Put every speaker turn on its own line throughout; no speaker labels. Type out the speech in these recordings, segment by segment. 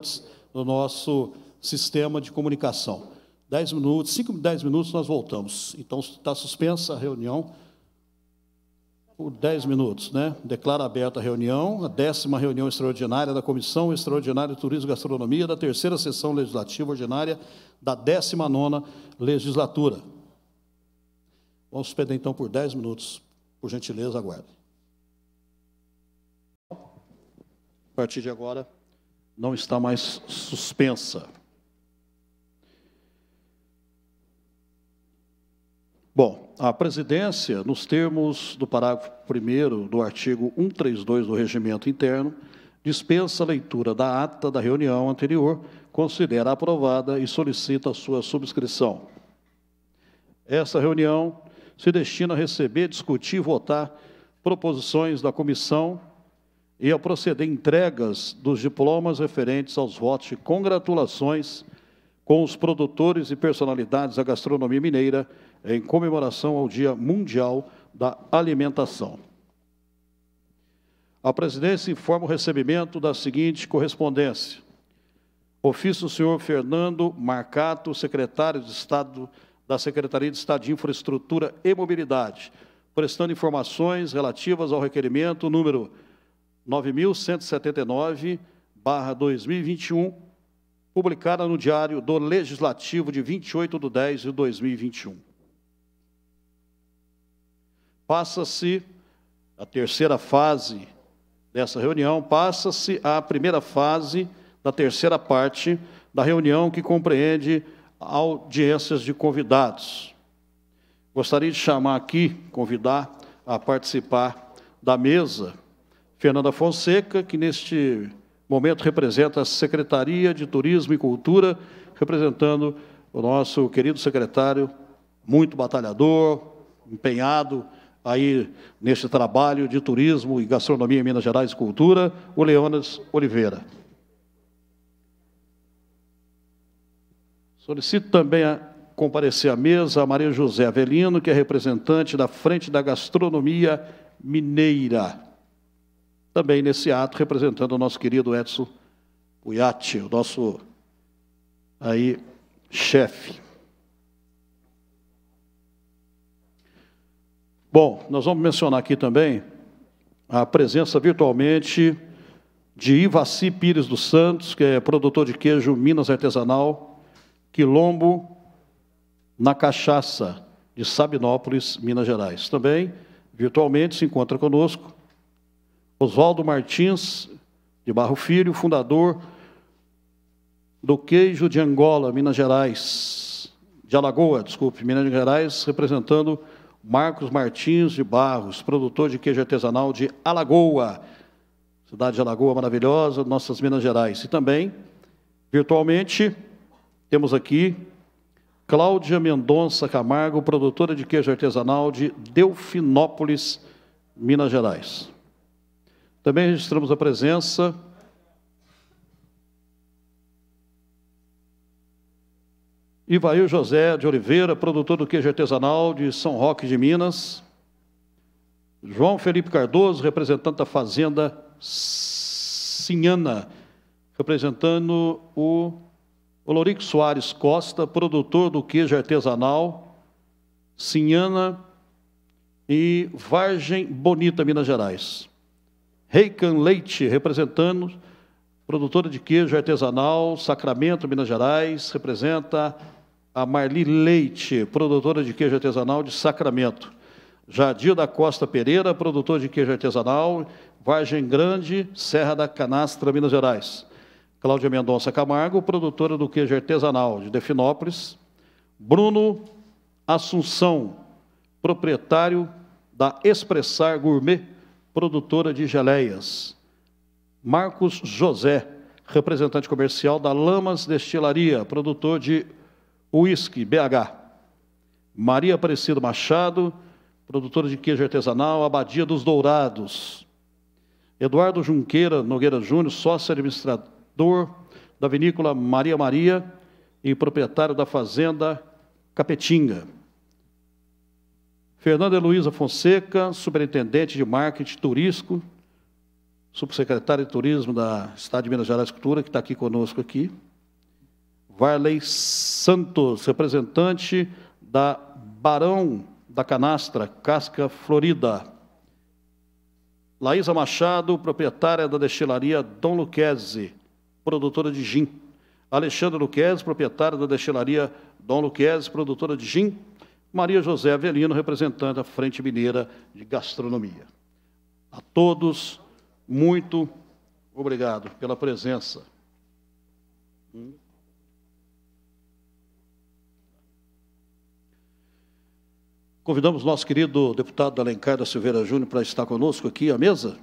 no nosso sistema de comunicação. 10 minutos, 5, 10 minutos, nós voltamos. Então, está suspensa a reunião por 10 minutos, né? Declaro aberta a reunião, a 10ª reunião extraordinária da Comissão Extraordinária de Turismo e Gastronomia, da 3ª Sessão Legislativa Ordinária da 19ª Legislatura. Vamos suspender, então, por 10 minutos. Por gentileza, aguarde. A partir de agora, não está mais suspensa. Bom, a presidência, nos termos do parágrafo 1º do artigo 132 do Regimento Interno, dispensa a leitura da ata da reunião anterior, considera aprovada e solicita a sua subscrição. Essa reunião se destina a receber, discutir e votar proposições da comissão e a proceder entregas dos diplomas referentes aos votos de congratulações com os produtores e personalidades da gastronomia mineira em comemoração ao Dia Mundial da Alimentação. A presidência informa o recebimento da seguinte correspondência. Ofício do senhor Fernando Marcato, secretário de Estado da Secretaria de Estado de Infraestrutura e Mobilidade, prestando informações relativas ao requerimento número 9.179/2021, publicada no Diário do Legislativo de 28/10/2021. Passa-se a terceira fase dessa reunião, passa-se a primeira fase da terceira parte da reunião, que compreende audiências de convidados. Gostaria de chamar aqui, convidar a participar da mesa, Fernanda Fonseca, que neste momento representa a Secretaria de Turismo e Cultura, representando o nosso querido secretário, muito batalhador, empenhado aí neste trabalho de turismo e gastronomia em Minas Gerais e cultura, o Leônidas Oliveira. Solicito também a comparecer à mesa a Maria José Avelino, que é representante da Frente da Gastronomia Mineira. Também nesse ato, representando o nosso querido Edson Puiati, o nosso aí chefe. Bom, nós vamos mencionar aqui também a presença virtualmente de Ivaci Pires dos Santos, que é produtor de queijo Minas Artesanal, Quilombo na Cachaça, de Sabinópolis, Minas Gerais. Também, virtualmente, se encontra conosco Oswaldo Martins de Barro Filho, fundador do Queijo de Angola, Minas Gerais, de Alagoa, desculpe, Minas Gerais, representando Marcos Martins de Barros, produtor de queijo artesanal de Alagoa, cidade de Alagoa maravilhosa, nossas Minas Gerais. E também, virtualmente, temos aqui Cláudia Mendonça Camargo, produtora de queijo artesanal de Delfinópolis, Minas Gerais. Também registramos a presença Ivair José de Oliveira, produtor do queijo artesanal de São Roque de Minas. João Felipe Cardoso, representante da Fazenda Sinhana, representando o Olorico Soares Costa, produtor do queijo artesanal Sinhana e Vargem Bonita, Minas Gerais. Reican Leite, representando produtora de queijo artesanal Sacramento, Minas Gerais, representa a Marli Leite, produtora de queijo artesanal de Sacramento. Jadir da Costa Pereira, produtor de queijo artesanal Vargem Grande, Serra da Canastra, Minas Gerais. Cláudia Mendonça Camargo, produtora do queijo artesanal de Delfinópolis. Bruno Assunção, proprietário da Expressar Gourmet, produtora de geleias. Marcos José, representante comercial da Lamas Destilaria, produtor de uísque, BH. Maria Aparecida Machado, produtora de queijo artesanal, Abadia dos Dourados. Eduardo Junqueira Nogueira Júnior, sócio administrador da vinícola Maria Maria e proprietário da fazenda Capetinga. Fernanda Heloísa Fonseca, superintendente de marketing turístico subsecretário de Turismo da Estado de Minas Gerais e Cultura, que está aqui conosco aqui. Varley Santos, representante da Barão da Canastra, Casca Florida. Laísa Machado, proprietária da destilaria Dom Luquezzi, produtora de gin. Alexandre Luquezzi, proprietário da destilaria Dom Luquezzi, produtora de gin. Maria José Avelino, representante da Frente Mineira de Gastronomia. A todos, muito obrigado pela presença. Convidamos nosso querido deputado Alencar da Silveira Júnior para estar conosco aqui à mesa.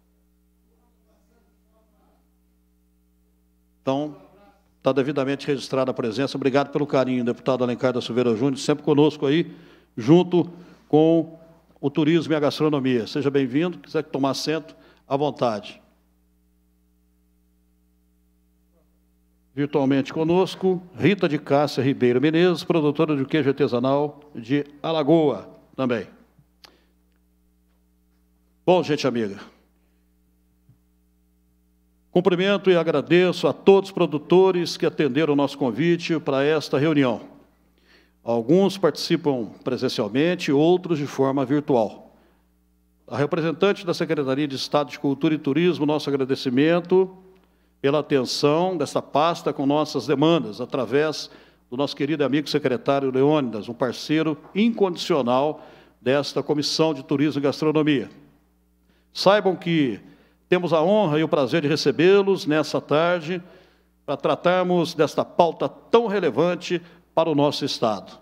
Então, está devidamente registrada a presença. Obrigado pelo carinho, deputado Alencar da Silveira Júnior, sempre conosco aí, junto com o turismo e a gastronomia. Seja bem-vindo, quiser tomar assento, à vontade. Virtualmente conosco, Rita de Cássia Ribeiro Menezes, produtora de queijo artesanal de Alagoa, também. Bom, gente amiga, cumprimento e agradeço a todos os produtores que atenderam o nosso convite para esta reunião. Alguns participam presencialmente, outros de forma virtual. A representante da Secretaria de Estado de Cultura e Turismo, nosso agradecimento pela atenção dessa pasta com nossas demandas, através do nosso querido amigo secretário Leônidas, um parceiro incondicional desta Comissão de Turismo e Gastronomia. Saibam que temos a honra e o prazer de recebê-los nessa tarde para tratarmos desta pauta tão relevante para o nosso Estado.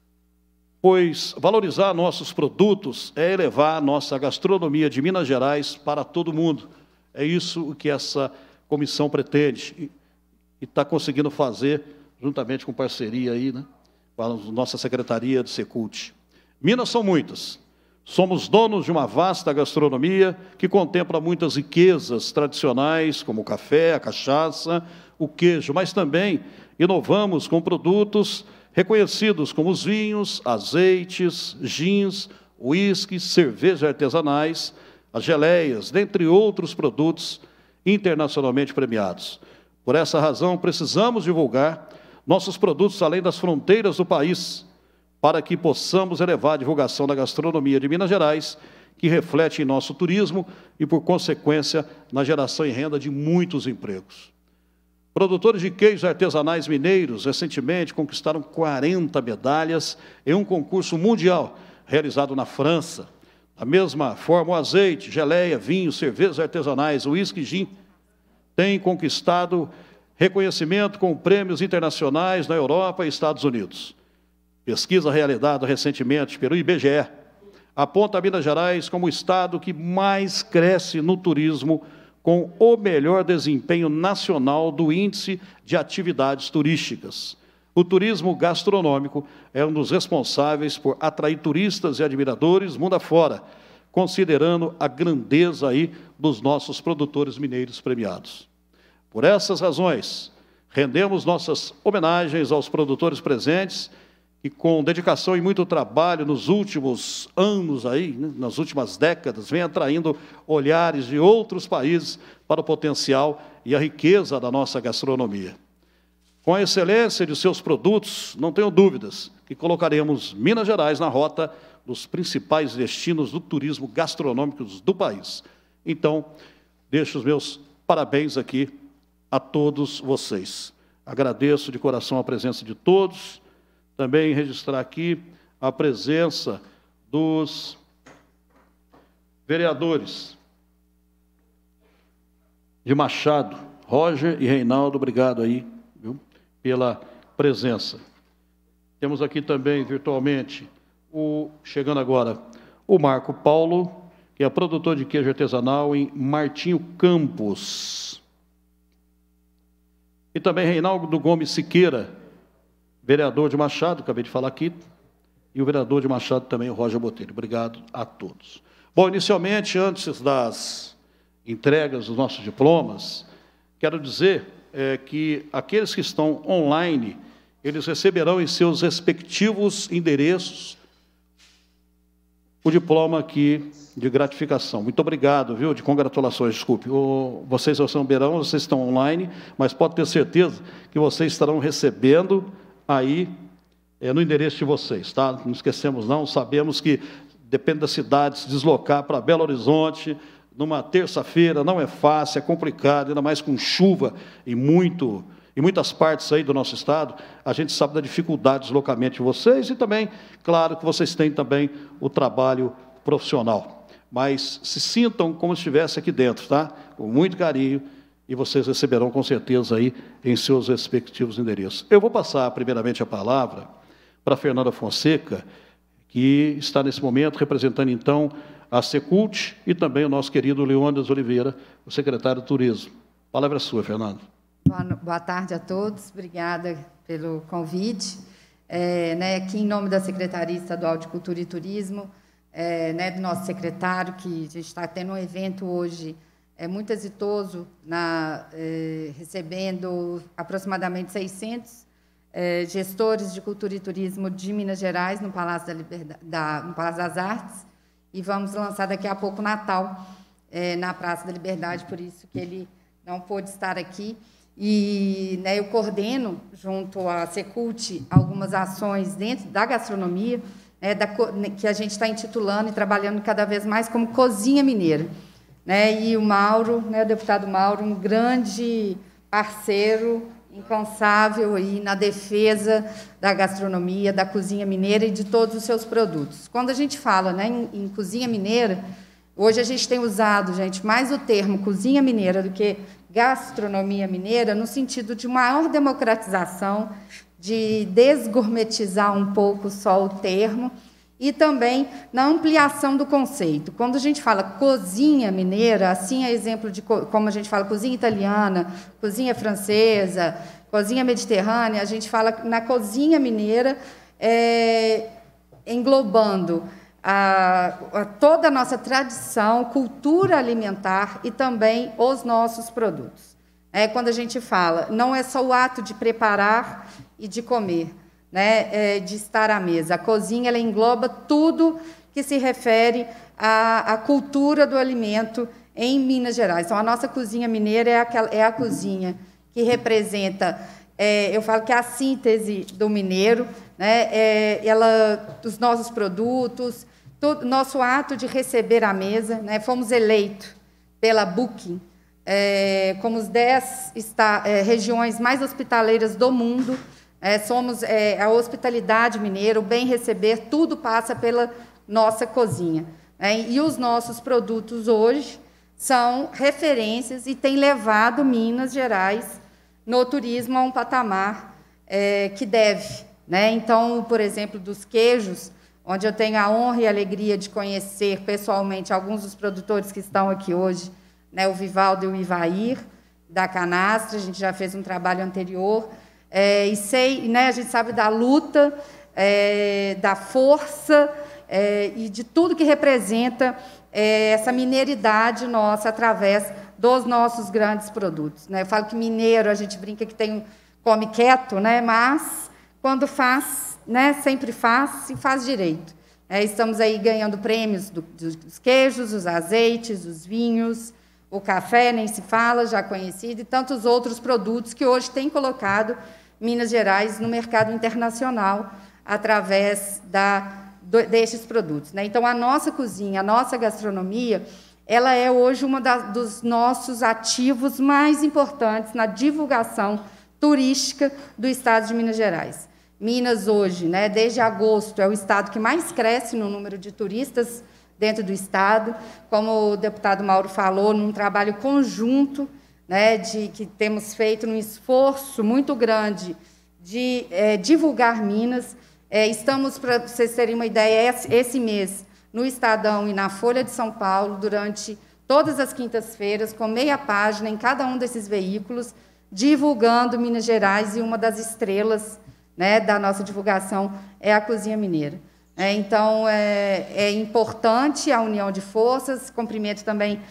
Pois valorizar nossos produtos é elevar a nossa gastronomia de Minas Gerais para todo mundo. É isso o que essa comissão pretende e está conseguindo fazer, juntamente com parceria aí, né, com a nossa Secretaria de Secult. Minas são muitas. Somos donos de uma vasta gastronomia que contempla muitas riquezas tradicionais, como o café, a cachaça, o queijo, mas também inovamos com produtos reconhecidos como os vinhos, azeites, gins, uísques, cervejas artesanais, as geleias, dentre outros produtos internacionalmente premiados. Por essa razão, precisamos divulgar nossos produtos além das fronteiras do país, para que possamos elevar a divulgação da gastronomia de Minas Gerais, que reflete em nosso turismo e, por consequência, na geração e renda de muitos empregos. Produtores de queijos artesanais mineiros, recentemente, conquistaram 40 medalhas em um concurso mundial, realizado na França. Da mesma forma, o azeite, geleia, vinho, cervejas artesanais, uísque e gin têm conquistado reconhecimento com prêmios internacionais na Europa e Estados Unidos. Pesquisa realizada recentemente pelo IBGE aponta Minas Gerais como o estado que mais cresce no turismo, com o melhor desempenho nacional do Índice de Atividades Turísticas. O turismo gastronômico é um dos responsáveis por atrair turistas e admiradores mundo afora, considerando a grandeza aí dos nossos produtores mineiros premiados. Por essas razões, rendemos nossas homenagens aos produtores presentes e com dedicação e muito trabalho nos últimos anos aí, né, nas últimas décadas, vem atraindo olhares de outros países para o potencial e a riqueza da nossa gastronomia. Com a excelência de seus produtos, não tenho dúvidas que colocaremos Minas Gerais na rota dos principais destinos do turismo gastronômico do país. Então, deixo os meus parabéns aqui a todos vocês. Agradeço de coração a presença de todos. Também registrar aqui a presença dos vereadores de Machado, Roger e Reinaldo, obrigado aí, viu, pela presença. Temos aqui também, virtualmente, chegando agora, o Marco Paulo, que é produtor de queijo artesanal em Martinho Campos. E também Reinaldo Gomes Siqueira, vereador de Machado, acabei de falar aqui, e o vereador de Machado também, o Roger Botelho. Obrigado a todos. Bom, inicialmente, antes das entregas dos nossos diplomas, quero dizer que aqueles que estão online, eles receberão em seus respectivos endereços o diploma aqui de gratificação. Muito obrigado, viu? De congratulações, desculpe. Vocês são Beirão, vocês estão online, mas pode ter certeza que vocês estarão recebendo aí no endereço de vocês, tá? Não esquecemos não, sabemos que depende da cidade, se deslocar para Belo Horizonte, numa terça-feira, não é fácil, é complicado, ainda mais com chuva em muitas partes aí do nosso estado, a gente sabe da dificuldade de deslocamento de vocês e também, claro, que vocês têm também o trabalho profissional. Mas se sintam como se estivesse aqui dentro, tá? Com muito carinho, e vocês receberão com certeza aí em seus respectivos endereços. Eu vou passar primeiramente a palavra para a Fernanda Fonseca, que está nesse momento representando então a Secult e também o nosso querido Leônidas Oliveira, o secretário de Turismo. A palavra é sua, Fernanda.
Boa tarde a todos, obrigada pelo convite. Aqui em nome da Secretaria Estadual de Cultura e Turismo, do nosso secretário, que a gente está tendo um evento hoje muito exitoso, recebendo aproximadamente 600 gestores de cultura e turismo de Minas Gerais, no Palácio no Palácio das Artes, e vamos lançar daqui a pouco o Natal na Praça da Liberdade, por isso que ele não pôde estar aqui. E eu coordeno, junto à Secult, algumas ações dentro da gastronomia, que a gente está intitulando e trabalhando cada vez mais como Cozinha Mineira. E o Mauro, o deputado Mauro, um grande parceiro, incansável aí na defesa da gastronomia, da cozinha mineira e de todos os seus produtos. Quando a gente fala em cozinha mineira, hoje a gente tem usado, gente, mais o termo cozinha mineira do que gastronomia mineira, no sentido de maior democratização, de desgourmetizar um pouco só o termo, e também na ampliação do conceito. Quando a gente fala cozinha mineira, assim é exemplo de como a gente fala cozinha italiana, cozinha francesa, cozinha mediterrânea, a gente fala na cozinha mineira, englobando toda a nossa tradição, cultura alimentar e também os nossos produtos. Quando a gente fala, não é só o ato de preparar e de comer, de estar à mesa. A cozinha ela engloba tudo que se refere à cultura do alimento em Minas Gerais. Então, a nossa cozinha mineira é a cozinha que representa, eu falo que é a síntese do mineiro, dos nossos produtos, nosso ato de receber à mesa. Fomos eleitos pela Booking como as 10 regiões mais hospitaleiras do mundo. Somos a hospitalidade mineira, o bem receber, tudo passa pela nossa cozinha. E os nossos produtos hoje são referências e têm levado Minas Gerais no turismo a um patamar que deve. Então, por exemplo, dos queijos, onde eu tenho a honra e a alegria de conhecer pessoalmente alguns dos produtores que estão aqui hoje, o Vivaldo e o Ivair, da Canastra, a gente já fez um trabalho anterior, a gente sabe da luta, da força e de tudo que representa essa mineiridade nossa através dos nossos grandes produtos. Eu falo que mineiro, a gente brinca que come quieto, mas quando faz, sempre faz e faz direito. Estamos aí ganhando prêmios dos queijos, dos azeites, dos vinhos, o café, nem se fala, já conhecido, e tantos outros produtos que hoje têm colocado Minas Gerais no mercado internacional através destes produtos. Então, a nossa cozinha, a nossa gastronomia, ela é hoje dos nossos ativos mais importantes na divulgação turística do estado de Minas Gerais. Minas hoje, desde agosto, é o estado que mais cresce no número de turistas dentro do estado, como o deputado Mauro falou, num trabalho conjunto, que temos feito num esforço muito grande de divulgar Minas. Estamos, para vocês terem uma ideia, esse mês, no Estadão e na Folha de São Paulo, durante todas as quintas-feiras, com meia página em cada um desses veículos, divulgando Minas Gerais, e uma das estrelas da nossa divulgação é a cozinha mineira. Então, é importante a união de forças. Cumprimento também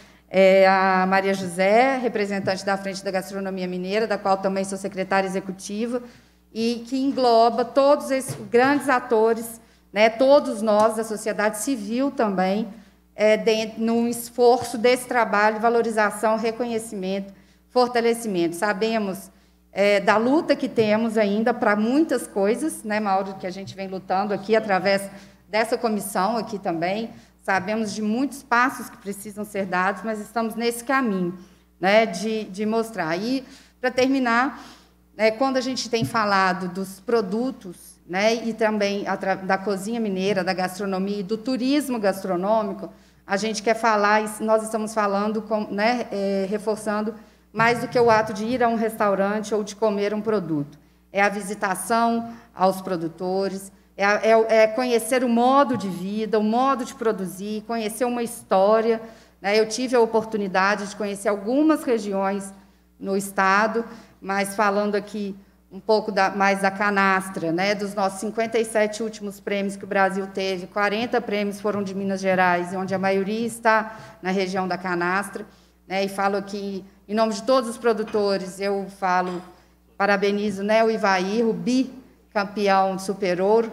a Maria José, representante da Frente da Gastronomia Mineira, da qual também sou secretária executiva, e que engloba todos esses grandes atores né, todos nós, da sociedade civil também, num esforço desse trabalho, valorização, reconhecimento, fortalecimento. Sabemos da luta que temos ainda para muitas coisas, né, Mauro, que a gente vem lutando aqui através dessa comissão aqui também. Sabemos de muitos passos que precisam ser dados, mas estamos nesse caminho, né, de mostrar. E, para terminar, quando a gente tem falado dos produtos, né, e também da cozinha mineira, da gastronomia e do turismo gastronômico, a gente quer falar, nós estamos falando, né, reforçando, mais do que o ato de ir a um restaurante ou de comer um produto. É a visitação aos produtores, conhecer o modo de vida, o modo de produzir, conhecer uma história, né? Eu tive a oportunidade de conhecer algumas regiões no estado, mas falando aqui um pouco mais da canastra, né, dos nossos 57 últimos prêmios que o Brasil teve, 40 prêmios foram de Minas Gerais, onde a maioria está na região da canastra, né, e falo aqui, em nome de todos os produtores, eu parabenizo, né, o Ivair, o bicampeão de Super Ouro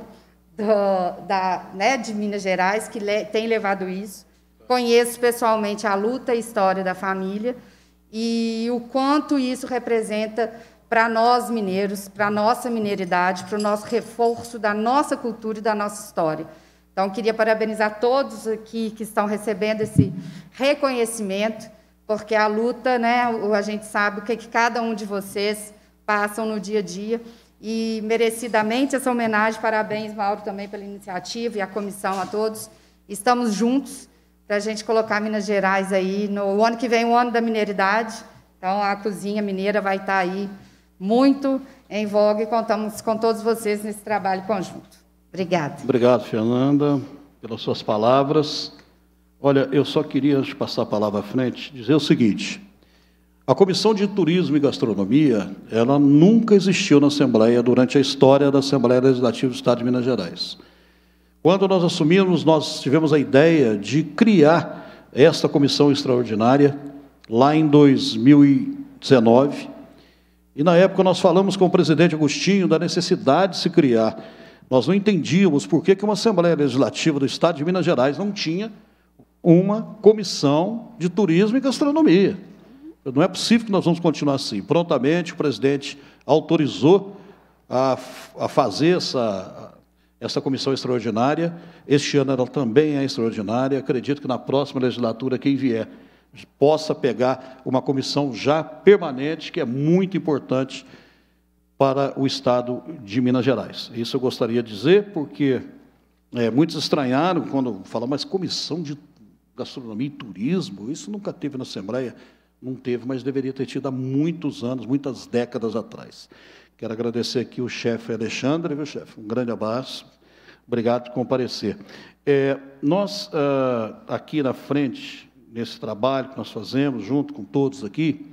né, de Minas Gerais, que tem levado isso. Conheço pessoalmente a luta e a história da família e o quanto isso representa para nós mineiros, para a nossa mineridade, para o nosso reforço da nossa cultura e da nossa história. Então, queria parabenizar todos aqui que estão recebendo esse reconhecimento, porque a luta, né, a gente sabe o que cada um de vocês passam no dia a dia, e merecidamente essa homenagem. Parabéns, Mauro, também pela iniciativa, e a comissão, a todos. Estamos juntos para a gente colocar Minas Gerais aí, no ano que vem, o ano da mineridade. Então, a cozinha mineira vai estar aí muito em voga e contamos com todos vocês nesse trabalho conjunto. Obrigada.
Obrigado, Fernanda, pelas suas palavras. Olha, eu só queria, antes de passar a palavra à frente, dizer o seguinte: a Comissão de Turismo e Gastronomia, ela nunca existiu na Assembleia durante a história da Assembleia Legislativa do Estado de Minas Gerais. Quando nós assumimos, nós tivemos a ideia de criar esta comissão extraordinária lá em 2019, e na época nós falamos com o presidente Agostinho da necessidade de se criar. Nós não entendíamos por que uma Assembleia Legislativa do Estado de Minas Gerais não tinha uma comissão de turismo e gastronomia. Não é possível que nós vamos continuar assim. Prontamente, o presidente autorizou a fazer essa comissão extraordinária. Este ano ela também é extraordinária. Acredito que na próxima legislatura, quem vier, possa pegar uma comissão já permanente, que é muito importante para o Estado de Minas Gerais. Isso eu gostaria de dizer, porque muitos estranharam quando falaram, mas comissão de gastronomia e turismo, isso nunca teve na Assembleia. Não teve, mas deveria ter tido há muitos anos, muitas décadas atrás. Quero agradecer aqui o chefe Alexandre, viu, chefe? Um grande abraço. Obrigado por comparecer. Nós, aqui na frente, nesse trabalho que nós fazemos, junto com todos aqui,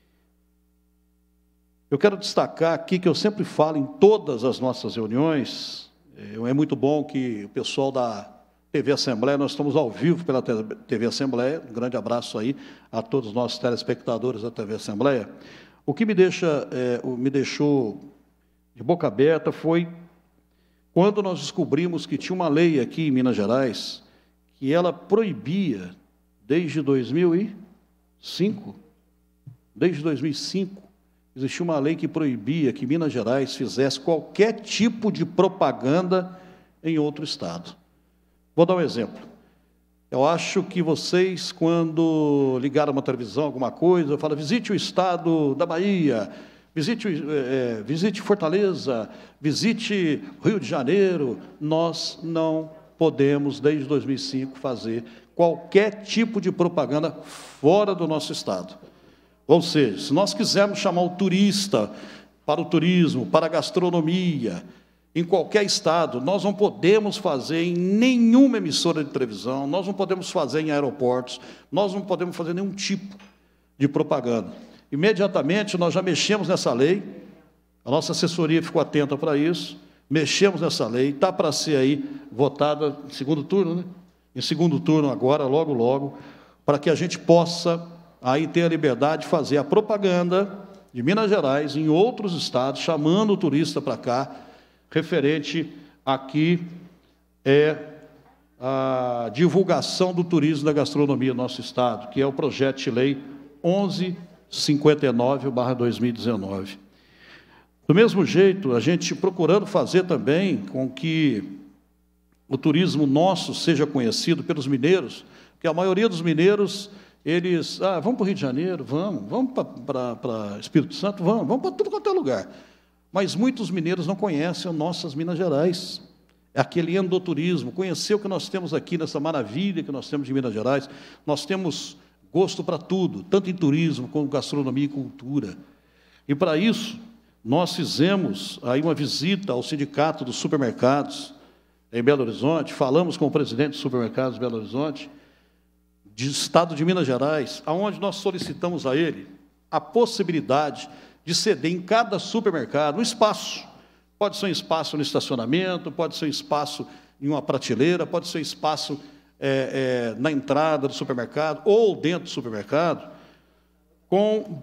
eu quero destacar aqui que eu sempre falo em todas as nossas reuniões, é muito bom que o pessoal da TV Assembleia, nós estamos ao vivo pela TV Assembleia, um grande abraço aí a todos os nossos telespectadores da TV Assembleia. O que me deixou de boca aberta foi quando nós descobrimos que tinha uma lei aqui em Minas Gerais que ela proibia, desde 2005, existia uma lei que proibia que Minas Gerais fizesse qualquer tipo de propaganda em outro estado. Vou dar um exemplo. Eu acho que vocês, quando ligaram uma televisão, alguma coisa, falam, visite o estado da Bahia, visite Fortaleza, visite Rio de Janeiro. Nós não podemos, desde 2005, fazer qualquer tipo de propaganda fora do nosso estado. Ou seja, se nós quisermos chamar o turista para o turismo, para a gastronomia, em qualquer estado, nós não podemos fazer em nenhuma emissora de televisão, nós não podemos fazer em aeroportos, nós não podemos fazer nenhum tipo de propaganda. Imediatamente, nós já mexemos nessa lei, a nossa assessoria ficou atenta para isso, mexemos nessa lei, está para ser aí votada em segundo turno, né? Em segundo turno agora, logo, logo, para que a gente possa aí ter a liberdade de fazer a propaganda de Minas Gerais em outros estados, chamando o turista para cá, referente aqui é a divulgação do turismo da gastronomia no nosso estado, que é o projeto de lei 1159/2019. Do mesmo jeito, a gente procurando fazer também com que o turismo nosso seja conhecido pelos mineiros, porque a maioria dos mineiros, eles, vamos para o Rio de Janeiro, vamos para Espírito Santo, vamos para tudo quanto é lugar. Mas muitos mineiros não conhecem nossas Minas Gerais. É aquele endoturismo, conhecer o que nós temos aqui, nessa maravilha que nós temos de Minas Gerais. Nós temos gosto para tudo, tanto em turismo, como gastronomia e cultura. E, para isso, nós fizemos aí uma visita ao Sindicato dos Supermercados, em Belo Horizonte, falamos com o presidente dos supermercados de Belo Horizonte, do estado de Minas Gerais, aonde nós solicitamos a ele a possibilidade de ceder em cada supermercado um espaço. Pode ser um espaço no estacionamento, pode ser um espaço em uma prateleira, pode ser um espaço na entrada do supermercado ou dentro do supermercado, com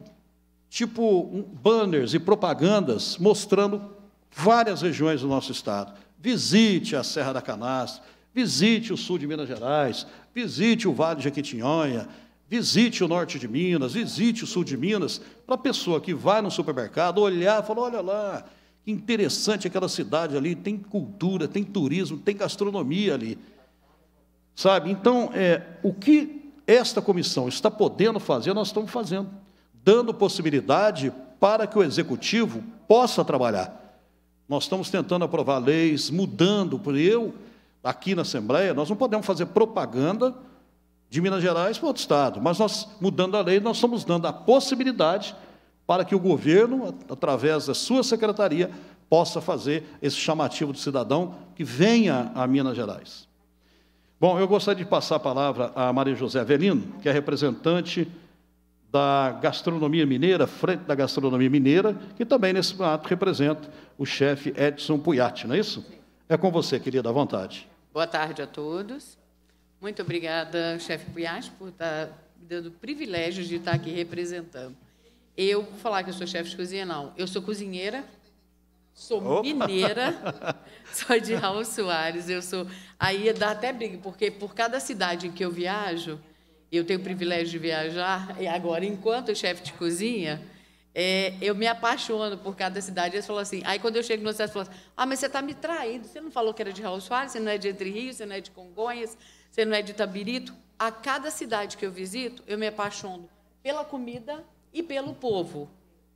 banners e propagandas mostrando várias regiões do nosso estado. Visite a Serra da Canastra, visite o sul de Minas Gerais, visite o Vale de Jequitinhonha, visite o norte de Minas, visite o sul de Minas, para a pessoa que vai no supermercado olhar e falar, olha lá, que interessante aquela cidade ali, tem cultura, tem turismo, tem gastronomia ali. Sabe? Então, o que esta comissão está podendo fazer, nós estamos fazendo, dando possibilidade para que o executivo possa trabalhar. Nós estamos tentando aprovar leis, mudando, porque aqui na Assembleia, nós não podemos fazer propaganda de Minas Gerais para outro estado, mas nós, mudando a lei, nós estamos dando a possibilidade para que o governo, através da sua secretaria, possa fazer esse chamativo do cidadão que venha a Minas Gerais. Bom, eu gostaria de passar a palavra a Maria José Avelino, que é representante da gastronomia mineira, frente da gastronomia mineira, que também, nesse ato, representa o chefe Edson Pujatti, não é isso? É com você, querida, à vontade.
Boa tarde a todos. Muito obrigada, chefe Pujatti, por estar me dando o privilégio de estar aqui representando. Eu vou falar que eu sou chefe de cozinha, não. Eu sou cozinheira, sou mineira, sou de Raul Soares. Aí dá até briga, porque por cada cidade em que eu viajo, eu tenho o privilégio de viajar, e agora, enquanto chefe de cozinha, eu me apaixono por cada cidade. Eles falam assim, aí quando eu chego no cidade, falam assim, mas você está me traindo, você não falou que era de Raul Soares, você não é de Entre Rios, você não é de Congonhas, você não é de Itabirito. A cada cidade que eu visito, eu me apaixono pela comida e pelo povo.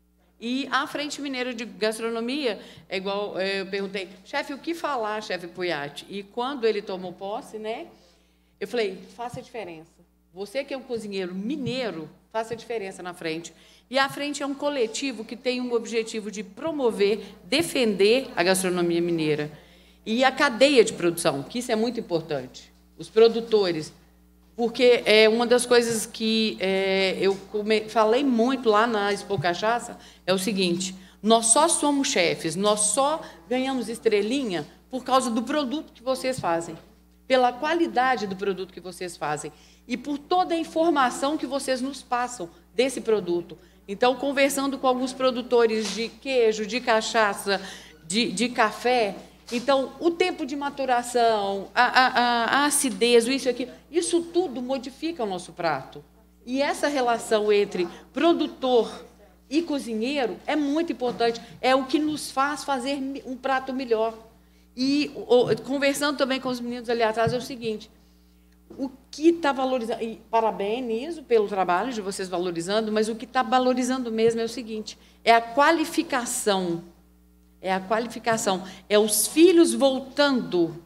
E a Frente Mineira de Gastronomia, é igual, eu perguntei, chefe, o que falar, chefe Pujatti? E quando ele tomou posse, né, eu falei, faça a diferença. Você que é um cozinheiro mineiro, faça a diferença na frente. E a frente é um coletivo que tem um objetivo de promover, defender a gastronomia mineira. E a cadeia de produção, que isso é muito importante. Os produtores, porque uma das coisas que eu falei muito lá na Expo Cachaça é o seguinte, nós só somos chefes, nós só ganhamos estrelinha por causa do produto que vocês fazem, pela qualidade do produto que vocês fazem e por toda a informação que vocês nos passam desse produto. Então, conversando com alguns produtores de queijo, de cachaça, de café, então, o tempo de maturação, a acidez, isso aqui, isso tudo modifica o nosso prato. E essa relação entre produtor e cozinheiro é muito importante, é o que nos faz fazer um prato melhor. E, conversando também com os meninos ali atrás, é o seguinte, o que está valorizando, e parabenizo pelo trabalho de vocês valorizando, mas o que está valorizando mesmo é o seguinte, é a qualificação. É a qualificação, é os filhos voltando,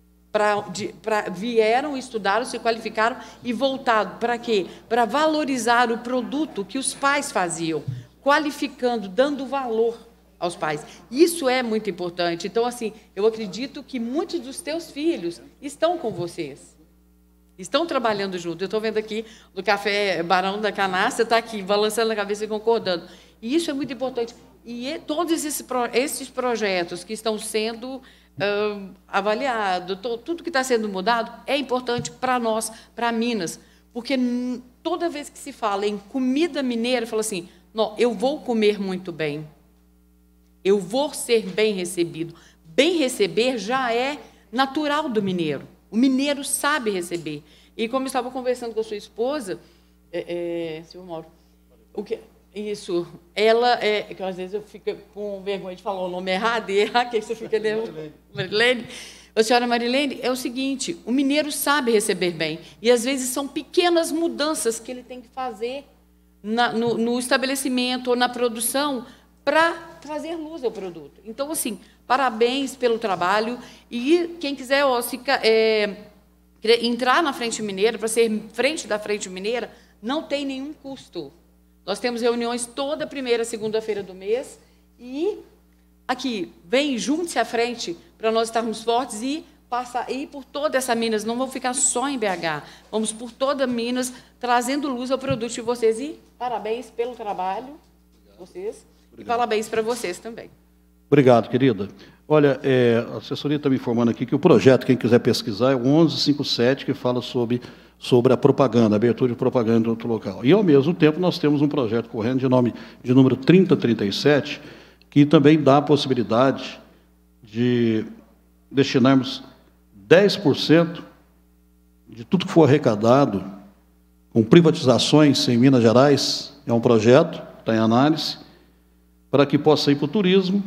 vieram, estudaram, se qualificaram e voltaram. Para quê? Para valorizar o produto que os pais faziam, qualificando, dando valor aos pais. Isso é muito importante. Então, assim, eu acredito que muitos dos teus filhos estão com vocês, estão trabalhando junto. Eu estou vendo aqui do Café Barão da Canastra, está aqui, balançando a cabeça e concordando. E isso é muito importante. E todos esses projetos que estão sendo avaliados, tudo que está sendo mudado, é importante para nós, para Minas, porque toda vez que se fala em comida mineira, fala assim, não, eu vou comer muito bem, eu vou ser bem recebido. Bem receber já é natural do mineiro. O mineiro sabe receber. E como eu estava conversando com a sua esposa, senhor Mauro, isso, ela, que às vezes eu fico com vergonha de falar o nome errado, e errar, que você fica nervoso. Marilene. A senhora Marilene, é o seguinte, o mineiro sabe receber bem, e às vezes são pequenas mudanças que ele tem que fazer no estabelecimento ou na produção para trazer luz ao produto. Então, assim, parabéns pelo trabalho, e quem quiser entrar na Frente Mineira, para ser frente da Frente Mineira, não tem nenhum custo. Nós temos reuniões toda primeira, segunda-feira do mês, e aqui, vem, junte-se à frente para nós estarmos fortes e ir por toda essa Minas. Não vamos ficar só em BH, vamos por toda Minas, trazendo luz ao produto de vocês. E parabéns pelo trabalho, vocês, e parabéns para vocês também.
Obrigado, querida. Olha, a assessoria está me informando aqui que o projeto, quem quiser pesquisar, é o 1157, que fala sobre a propaganda, a abertura de propaganda em outro local. E, ao mesmo tempo, nós temos um projeto correndo de número 3037, que também dá a possibilidade de destinarmos 10% de tudo que for arrecadado com privatizações em Minas Gerais. É um projeto, está em análise, para que possa ir para o turismo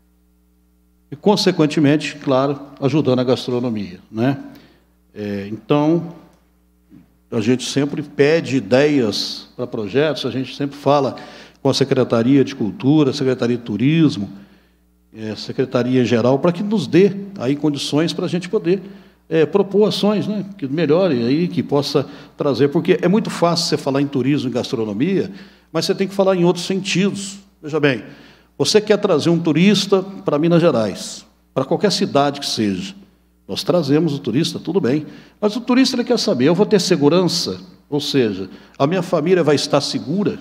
e, consequentemente, claro, ajudando a gastronomia, né? Então, a gente sempre pede ideias para projetos, a gente sempre fala com a Secretaria de Cultura, Secretaria de Turismo, Secretaria Geral, para que nos dê aí condições para a gente poder propor ações, né, que melhore aí, que possa trazer, porque é muito fácil você falar em turismo e gastronomia, mas você tem que falar em outros sentidos. Veja bem, você quer trazer um turista para Minas Gerais, para qualquer cidade que seja, nós trazemos o turista, tudo bem, mas o turista ele quer saber, eu vou ter segurança, ou seja, a minha família vai estar segura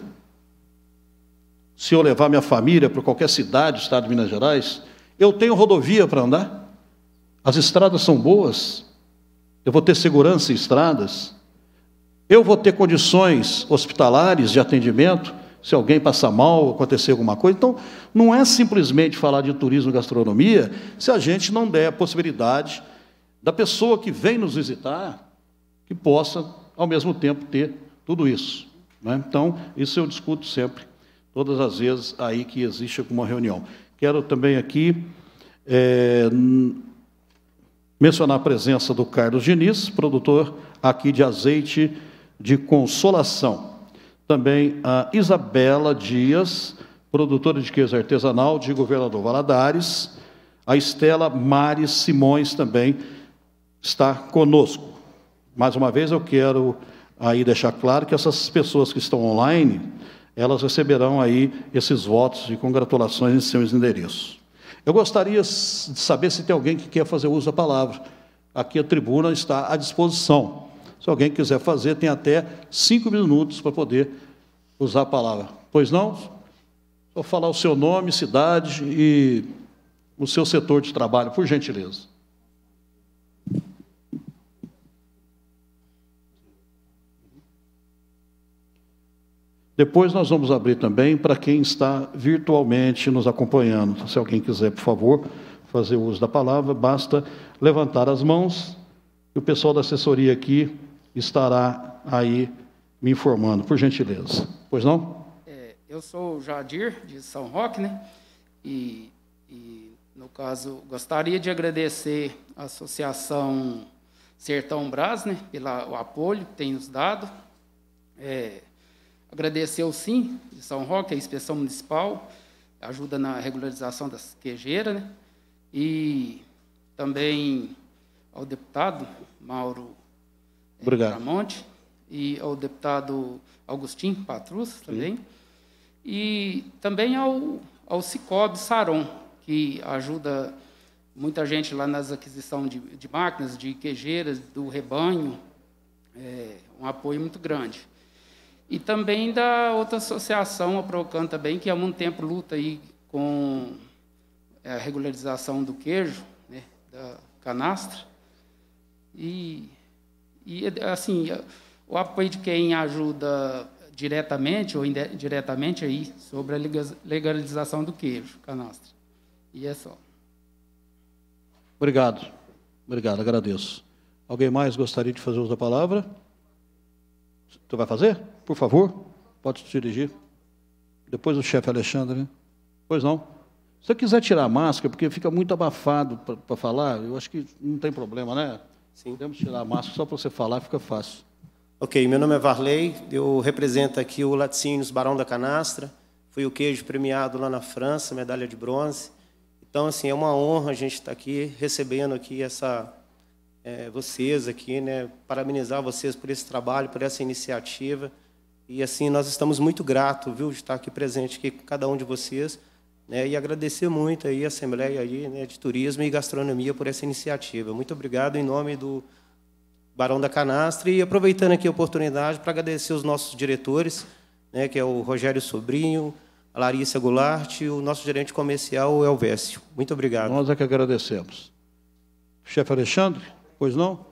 se eu levar minha família para qualquer cidade do estado de Minas Gerais? Eu tenho rodovia para andar? As estradas são boas? Eu vou ter segurança em estradas? Eu vou ter condições hospitalares de atendimento se alguém passar mal, acontecer alguma coisa? Então, não é simplesmente falar de turismo e gastronomia se a gente não der a possibilidade da pessoa que vem nos visitar que possa, ao mesmo tempo, ter tudo isso, né? Então, isso eu discuto sempre, todas as vezes aí que existe alguma reunião. Quero também aqui mencionar a presença do Carlos Diniz, produtor aqui de azeite de Consolação. Também a Isabela Dias, produtora de queijo artesanal de Governador Valadares. A Estela Mares Simões também está conosco. Mais uma vez, eu quero aí deixar claro que essas pessoas que estão online, elas receberão aí esses votos de congratulações em seus endereços. Eu gostaria de saber se tem alguém que quer fazer uso da palavra. Aqui a tribuna está à disposição. Se alguém quiser fazer, tem até 5 minutos para poder usar a palavra. Pois não? Vou falar o seu nome, cidade e o seu setor de trabalho, por gentileza. Depois nós vamos abrir também para quem está virtualmente nos acompanhando. Se alguém quiser, por favor, fazer uso da palavra, basta levantar as mãos e o pessoal da assessoria aqui estará aí me informando, por gentileza. Pois não?
Eu sou o Jadir, de São Roque, né? E, no caso, gostaria de agradecer a Associação Sertão Brás, né, pelo apoio que tem nos dado. Agradecer ao SIM de São Roque, a Inspeção Municipal, ajuda na regularização das queijeiras, né? E também ao deputado Mauro Tramonte e ao deputado Agostinho Patrus também. E também ao Cicobi Saron, que ajuda muita gente lá nas aquisições de máquinas, de queijeiras, do rebanho, um apoio muito grande. E também da outra associação, a Procan também, que há muito tempo luta aí com a regularização do queijo, né, da canastra. E assim, o apoio de quem ajuda diretamente ou indiretamente aí sobre a legalização do queijo canastra. E é só.
Obrigado. Obrigado, agradeço. Alguém mais gostaria de fazer uso da palavra? Tu vai fazer? Por favor, pode se dirigir. Depois o chefe Alexandre, né? Pois não. Se você quiser tirar a máscara, porque fica muito abafado para falar, eu acho que não tem problema, né?
Sim.
Podemos tirar a máscara só para você falar, fica fácil.
Ok, meu nome é Varley, eu represento aqui o Laticínios Barão da Canastra, fui o queijo premiado lá na França, medalha de bronze. Então, assim, é uma honra a gente estar aqui, recebendo aqui vocês aqui, né? Parabenizar vocês por esse trabalho, por essa iniciativa. E, assim, nós estamos muito gratos, viu, de estar aqui presente aqui com cada um de vocês, né? E agradecer muito aí a Assembleia aí, né, de Turismo e Gastronomia por essa iniciativa. Muito obrigado em nome do Barão da Canastra, e aproveitando aqui a oportunidade para agradecer os nossos diretores, né, que é o Rogério Sobrinho, a Larissa Goulart e o nosso gerente comercial, o Elvésio. Muito obrigado.
Nós é que agradecemos. Chefe Alexandre, pois não?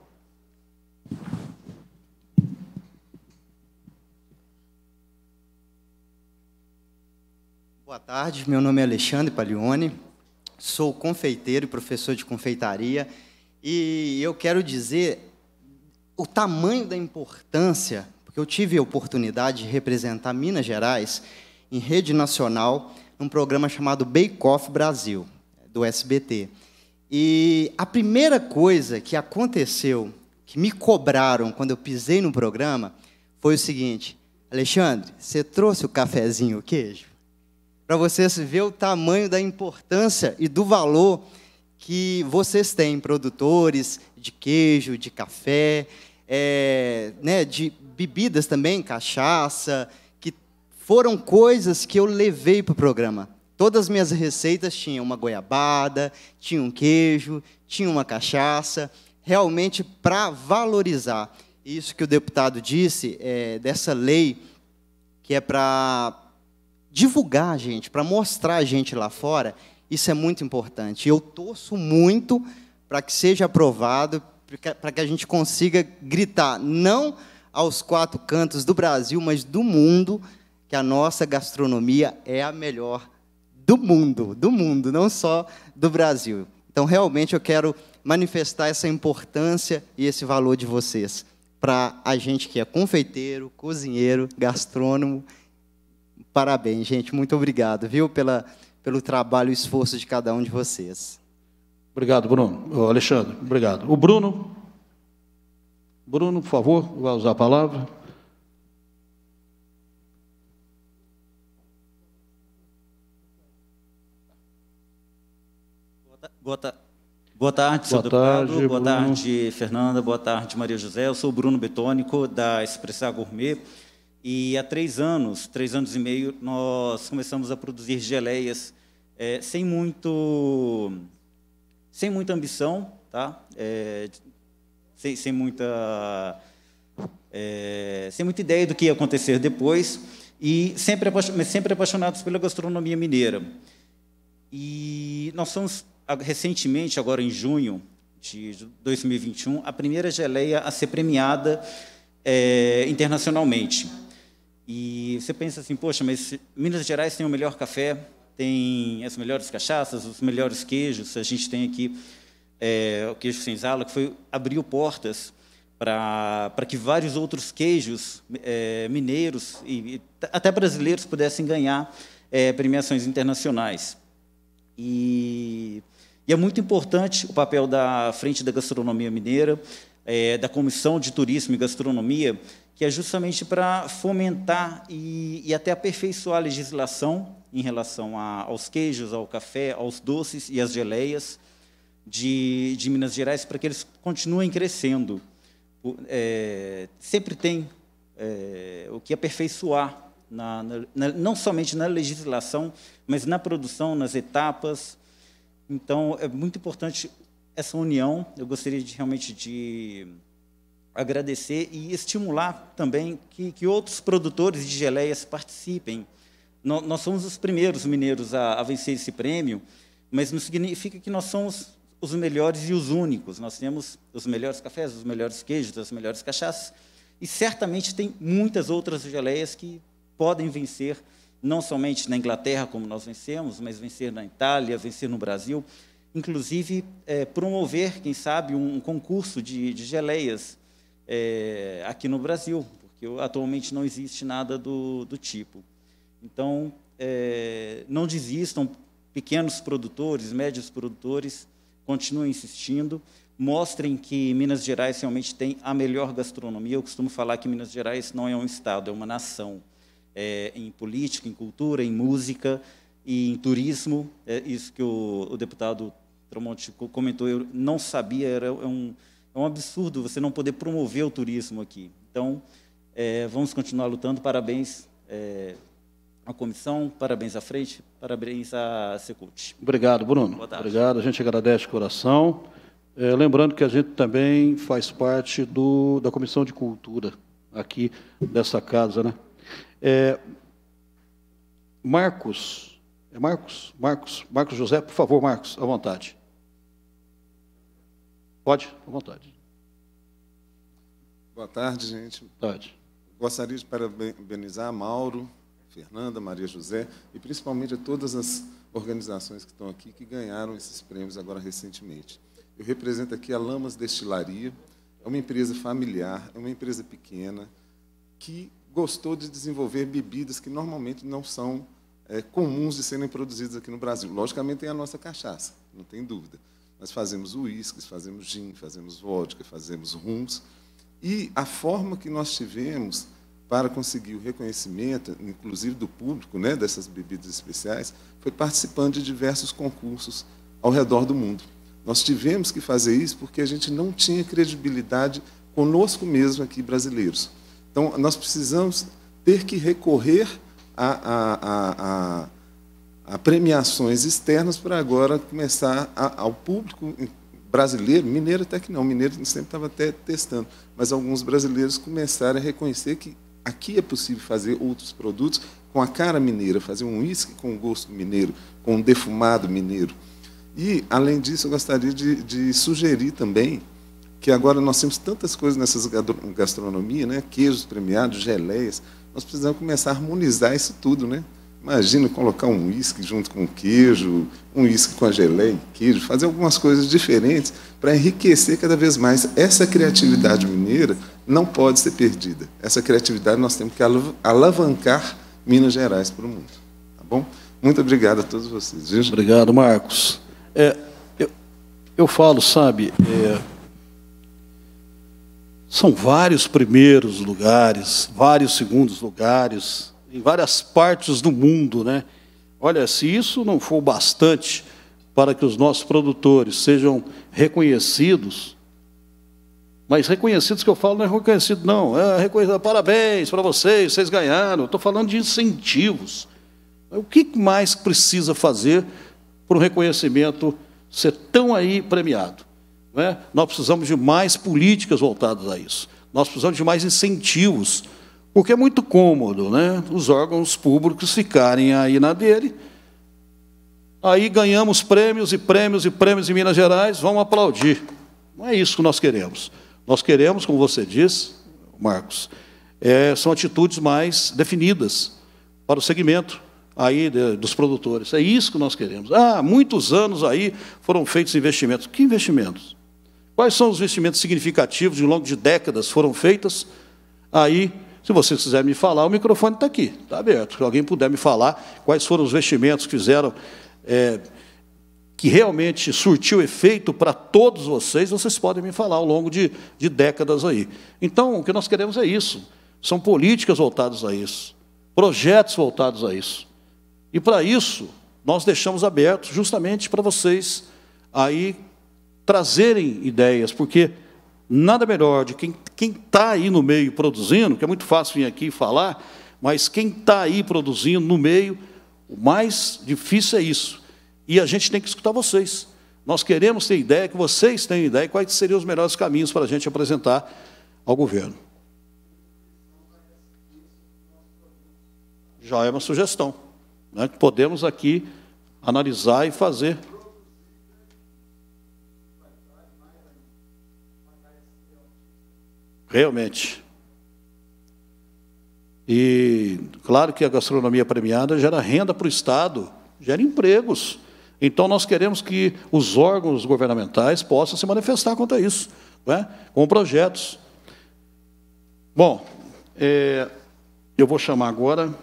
Boa tarde, meu nome é Alexandre Paglione, sou confeiteiro e professor de confeitaria, e eu quero dizer o tamanho da importância, porque eu tive a oportunidade de representar Minas Gerais em rede nacional, num programa chamado Bake Off Brasil, do SBT. E a primeira coisa que aconteceu, que me cobraram quando eu pisei no programa, foi o seguinte: Alexandre, você trouxe o cafezinho, o queijo? Para vocês verem o tamanho da importância e do valor que vocês têm, produtores de queijo, de café, né, de bebidas também, cachaça, que foram coisas que eu levei para o programa. Todas as minhas receitas tinham uma goiabada, tinha um queijo, tinha uma cachaça, realmente para valorizar. Isso que o deputado disse, dessa lei, que é para divulgar a gente, para mostrar a gente lá fora, isso é muito importante. Eu torço muito para que seja aprovado, para que a gente consiga gritar, não aos 4 cantos do Brasil, mas do mundo, que a nossa gastronomia é a melhor do mundo, não só do Brasil. Então, realmente, eu quero manifestar essa importância e esse valor de vocês para a gente que é confeiteiro, cozinheiro, gastrônomo. Parabéns, gente. Muito obrigado, viu, pelo trabalho e esforço de cada um de vocês.
Obrigado, Bruno. Alexandre, obrigado. O Bruno, por favor, vai usar a palavra.
Boa tarde, senhor deputado. Boa
Bruno.
tarde, Fernanda. Boa tarde, Maria José. Eu sou o Bruno Betônico, da Expressa Gourmet. E há 3 anos e meio, nós começamos a produzir geleias sem muita ambição, tá? Sem muita ideia do que ia acontecer depois, e sempre apaixonados pela gastronomia mineira. E nós somos, recentemente, agora em junho de 2021, a primeira geleia a ser premiada internacionalmente. E você pensa assim, poxa, mas Minas Gerais tem o melhor café, tem as melhores cachaças, os melhores queijos. A gente tem aqui o queijo senzala, que abriu portas para que vários outros queijos mineiros e até brasileiros pudessem ganhar premiações internacionais. E é muito importante o papel da Frente da Gastronomia Mineira, da Comissão de Turismo e Gastronomia, que é justamente para fomentar e até aperfeiçoar a legislação em relação aos queijos, ao café, aos doces e às geleias de Minas Gerais, para que eles continuem crescendo. Sempre tem o que aperfeiçoar, não somente na legislação, mas na produção, nas etapas. Então, é muito importante essa união. Eu gostaria realmente de agradecer e estimular também que outros produtores de geleias participem. Nós somos os primeiros mineiros a vencer esse prêmio, mas não significa que nós somos os melhores e os únicos. Nós temos os melhores cafés, os melhores queijos, as melhores cachaças, e certamente tem muitas outras geleias que podem vencer, não somente na Inglaterra, como nós vencemos, mas vencer na Itália, vencer no Brasil. inclusive promover, quem sabe, um concurso de geleias aqui no Brasil, porque atualmente não existe nada do tipo. Então, não desistam, pequenos produtores, médios produtores, continuem insistindo, mostrem que Minas Gerais realmente tem a melhor gastronomia. Eu costumo falar que Minas Gerais não é um estado, é uma nação, em política, em cultura, em música e em turismo. Isso que o deputado Tramonte comentou, eu não sabia, é um absurdo você não poder promover o turismo aqui. Então, vamos continuar lutando. Parabéns à comissão, parabéns à frente, parabéns à Secult.
Obrigado, Bruno.
Boa tarde.
Obrigado, a gente agradece de coração. Lembrando que a gente também faz parte da Comissão de Cultura aqui dessa casa, né? Marcos José, por favor, Marcos, à vontade. Pode, à vontade.
Boa tarde, gente.
Boa tarde.
Gostaria de parabenizar a Mauro, Fernanda, Maria José e principalmente a todas as organizações que estão aqui que ganharam esses prêmios agora recentemente. Eu represento aqui a Lamas Destilaria, é uma empresa familiar, é uma empresa pequena que gostou de desenvolver bebidas que normalmente não são comuns de serem produzidas aqui no Brasil. Logicamente tem a nossa cachaça, não tem dúvida. Nós fazemos uísques, fazemos gin, fazemos vodka, fazemos rums. E a forma que nós tivemos para conseguir o reconhecimento, inclusive do público, né, dessas bebidas especiais, foi participando de diversos concursos ao redor do mundo. Nós tivemos que fazer isso porque a gente não tinha credibilidade conosco mesmo aqui, brasileiros. Então, nós precisamos ter que recorrer a premiações externas para agora começar ao público brasileiro, mineiro até que não, mineiro sempre estava até testando, mas alguns brasileiros começaram a reconhecer que aqui é possível fazer outros produtos com a cara mineira, fazer um uísque com gosto mineiro, com um defumado mineiro. E, além disso, eu gostaria de sugerir também que agora nós temos tantas coisas nessas gastronomia, né? Queijos premiados, geleias, nós precisamos começar a harmonizar isso tudo, né? Imagina colocar um uísque junto com queijo, um uísque com a geleia e queijo, fazer algumas coisas diferentes para enriquecer cada vez mais. Essa criatividade mineira não pode ser perdida. Essa criatividade nós temos que alavancar Minas Gerais para o mundo. Tá bom? Muito obrigado a todos vocês. Viu?
Obrigado, Marcos. Eu falo, sabe, são vários primeiros lugares, vários segundos lugares, em várias partes do mundo, né? Olha, se isso não for bastante para que os nossos produtores sejam reconhecidos, mas reconhecidos que eu falo não é reconhecido, não, reconhecido, parabéns para vocês, vocês ganharam, estou falando de incentivos. O que mais precisa fazer para o reconhecimento ser tão aí premiado? Não é? Nós precisamos de mais políticas voltadas a isso, nós precisamos de mais incentivos, porque é muito cômodo, né, os órgãos públicos ficarem aí na dele, aí ganhamos prêmios e prêmios e prêmios em Minas Gerais, vamos aplaudir. Não é isso que nós queremos. Nós queremos, como você diz, Marcos, são atitudes mais definidas para o segmento aí dos produtores. É isso que nós queremos. Há muitos anos aí foram feitos investimentos. Que investimentos? Quais são os investimentos significativos de ao longo de décadas foram feitos? Aí, se vocês quiserem me falar, o microfone está aqui, está aberto. Se alguém puder me falar quais foram os investimentos que fizeram, que realmente surtiu efeito para todos vocês, vocês podem me falar ao longo de décadas aí. Então, o que nós queremos é isso. São políticas voltadas a isso, projetos voltados a isso. E, para isso, nós deixamos aberto justamente para vocês aí trazerem ideias, porque nada melhor de quem está aí no meio produzindo, que é muito fácil vir aqui e falar, mas quem está aí produzindo no meio, o mais difícil é isso. E a gente tem que escutar vocês. Nós queremos ter ideia, que vocês tenham ideia, quais seriam os melhores caminhos para a gente apresentar ao governo. Já é uma sugestão, né, que podemos aqui analisar e fazer. Realmente. E, claro que a gastronomia premiada gera renda para o Estado, gera empregos. Então, nós queremos que os órgãos governamentais possam se manifestar contra isso, né? Com projetos. Bom, eu vou chamar agora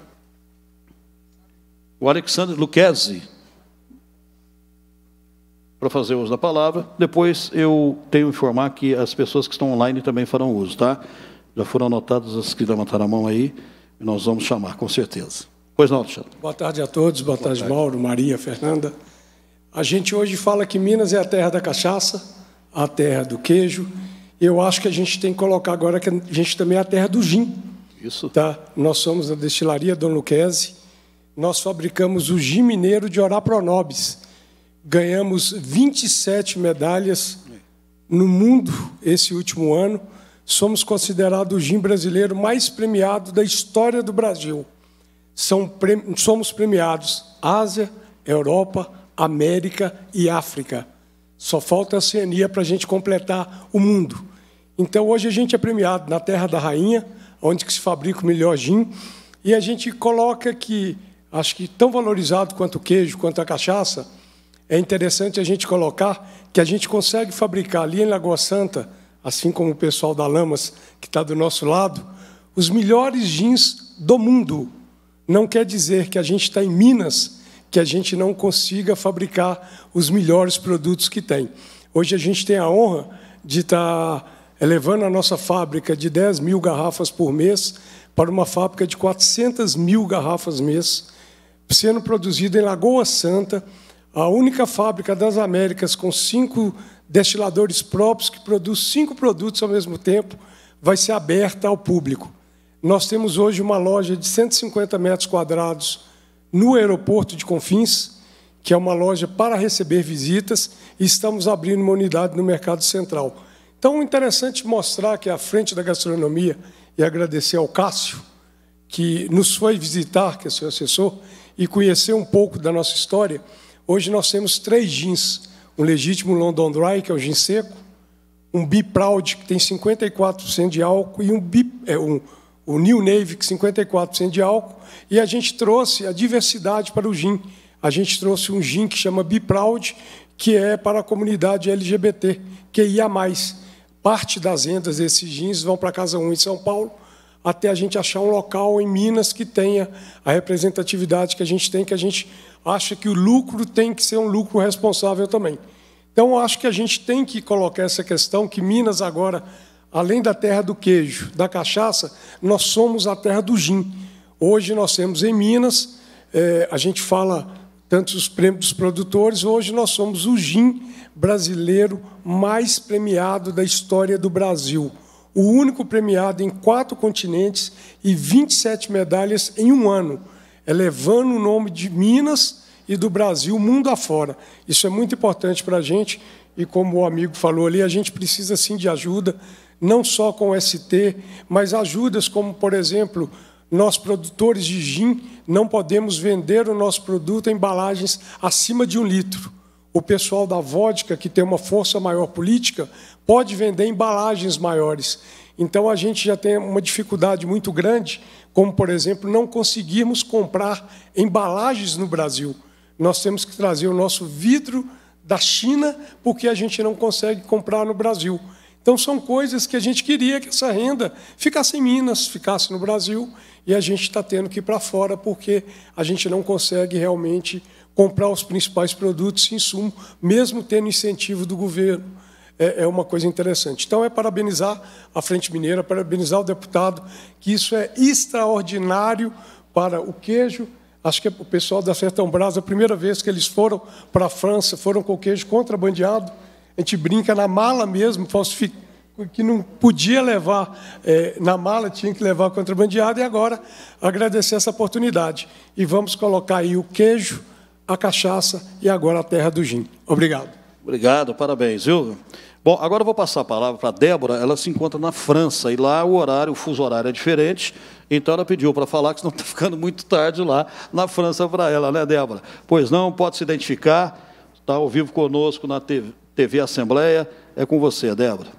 o Alexandre Lucchesi para fazer uso da palavra. Depois eu tenho que informar que as pessoas que estão online também farão uso, tá? Já foram anotadas as que levantaram a mão aí, e nós vamos chamar, com certeza. Pois não, Alexandre.
Boa tarde a todos, boa tarde, Mauro, Maria, Fernanda. A gente hoje fala que Minas é a terra da cachaça, a terra do queijo. Eu acho que a gente tem que colocar agora que a gente também é a terra do gin.
Isso.
Tá? Nós somos a destilaria Dom Lucchesi. Nós fabricamos o gin mineiro de Orá Pronobis. Ganhamos 27 medalhas no mundo esse último ano. Somos considerados o gin brasileiro mais premiado da história do Brasil. Somos premiados Ásia, Europa, América e África. Só falta a Oceania para a gente completar o mundo. Então, hoje a gente é premiado na Terra da Rainha, onde que se fabrica o melhor gin, e a gente coloca que, acho que tão valorizado quanto o queijo, quanto a cachaça, é interessante a gente colocar que a gente consegue fabricar ali em Lagoa Santa, assim como o pessoal da Lamas, que está do nosso lado, os melhores gins do mundo. Não quer dizer que a gente está em Minas, que a gente não consiga fabricar os melhores produtos que tem. Hoje a gente tem a honra de estar elevando a nossa fábrica de 10 mil garrafas por mês para uma fábrica de 400 mil garrafas mês, sendo produzida em Lagoa Santa, a única fábrica das Américas com 5 destiladores próprios que produz 5 produtos ao mesmo tempo, vai ser aberta ao público. Nós temos hoje uma loja de 150 metros quadrados no aeroporto de Confins, que é uma loja para receber visitas, e estamos abrindo uma unidade no Mercado Central. Então, é interessante mostrar que, à frente da gastronomia, e agradecer ao Cássio, que nos foi visitar, que é seu assessor, e conhecer um pouco da nossa história. Hoje nós temos 3 gins, um legítimo London Dry, que é o gin seco, um Be Proud, que tem 54% de álcool, e o New Navy, que 54% de álcool, e a gente trouxe a diversidade para o gin. A gente trouxe um gin que chama Be Proud, que é para a comunidade LGBT, que ia mais. Parte das vendas desses gins vão para a Casa 1 em São Paulo, até a gente achar um local em Minas que tenha a representatividade que a gente tem, que a gente acha que o lucro tem que ser um lucro responsável também. Então, eu acho que a gente tem que colocar essa questão que Minas agora, além da terra do queijo, da cachaça, nós somos a terra do gin. Hoje nós temos em Minas, a gente fala tanto os prêmios dos produtores, hoje nós somos o gin brasileiro mais premiado da história do Brasil. O único premiado em 4 continentes e 27 medalhas em um ano, elevando o nome de Minas e do Brasil mundo afora. Isso é muito importante para a gente, e como o amigo falou ali, a gente precisa sim de ajuda, não só com o ST, mas ajudas como, por exemplo, nós, produtores de gin, não podemos vender o nosso produto em embalagens acima de 1 litro. O pessoal da vodka, que tem uma força maior política, pode vender embalagens maiores. Então, a gente já tem uma dificuldade muito grande, como, por exemplo, não conseguirmos comprar embalagens no Brasil. Nós temos que trazer o nosso vidro da China, porque a gente não consegue comprar no Brasil. Então, são coisas que a gente queria que essa renda ficasse em Minas, ficasse no Brasil, e a gente está tendo que ir para fora, porque a gente não consegue realmente comprar os principais produtos e insumos, mesmo tendo incentivo do governo. É uma coisa interessante. Então, é parabenizar a Frente Mineira, parabenizar o deputado, que isso é extraordinário para o queijo. Acho que o pessoal da Sertão Brás, a primeira vez que eles foram para a França, foram com o queijo contrabandeado. A gente brinca na mala mesmo, que não podia levar na mala, tinha que levar contrabandeado, e agora agradecer essa oportunidade. E vamos colocar aí o queijo, a cachaça e agora a terra do gin. Obrigado.
Obrigado, parabéns, viu? Bom, agora eu vou passar a palavra para a Débora, ela se encontra na França, e lá o fuso horário é diferente, então ela pediu para falar que senão está ficando muito tarde lá na França para ela, né, Débora? Pois não, pode se identificar, está ao vivo conosco na TV Assembleia, é com você, Débora.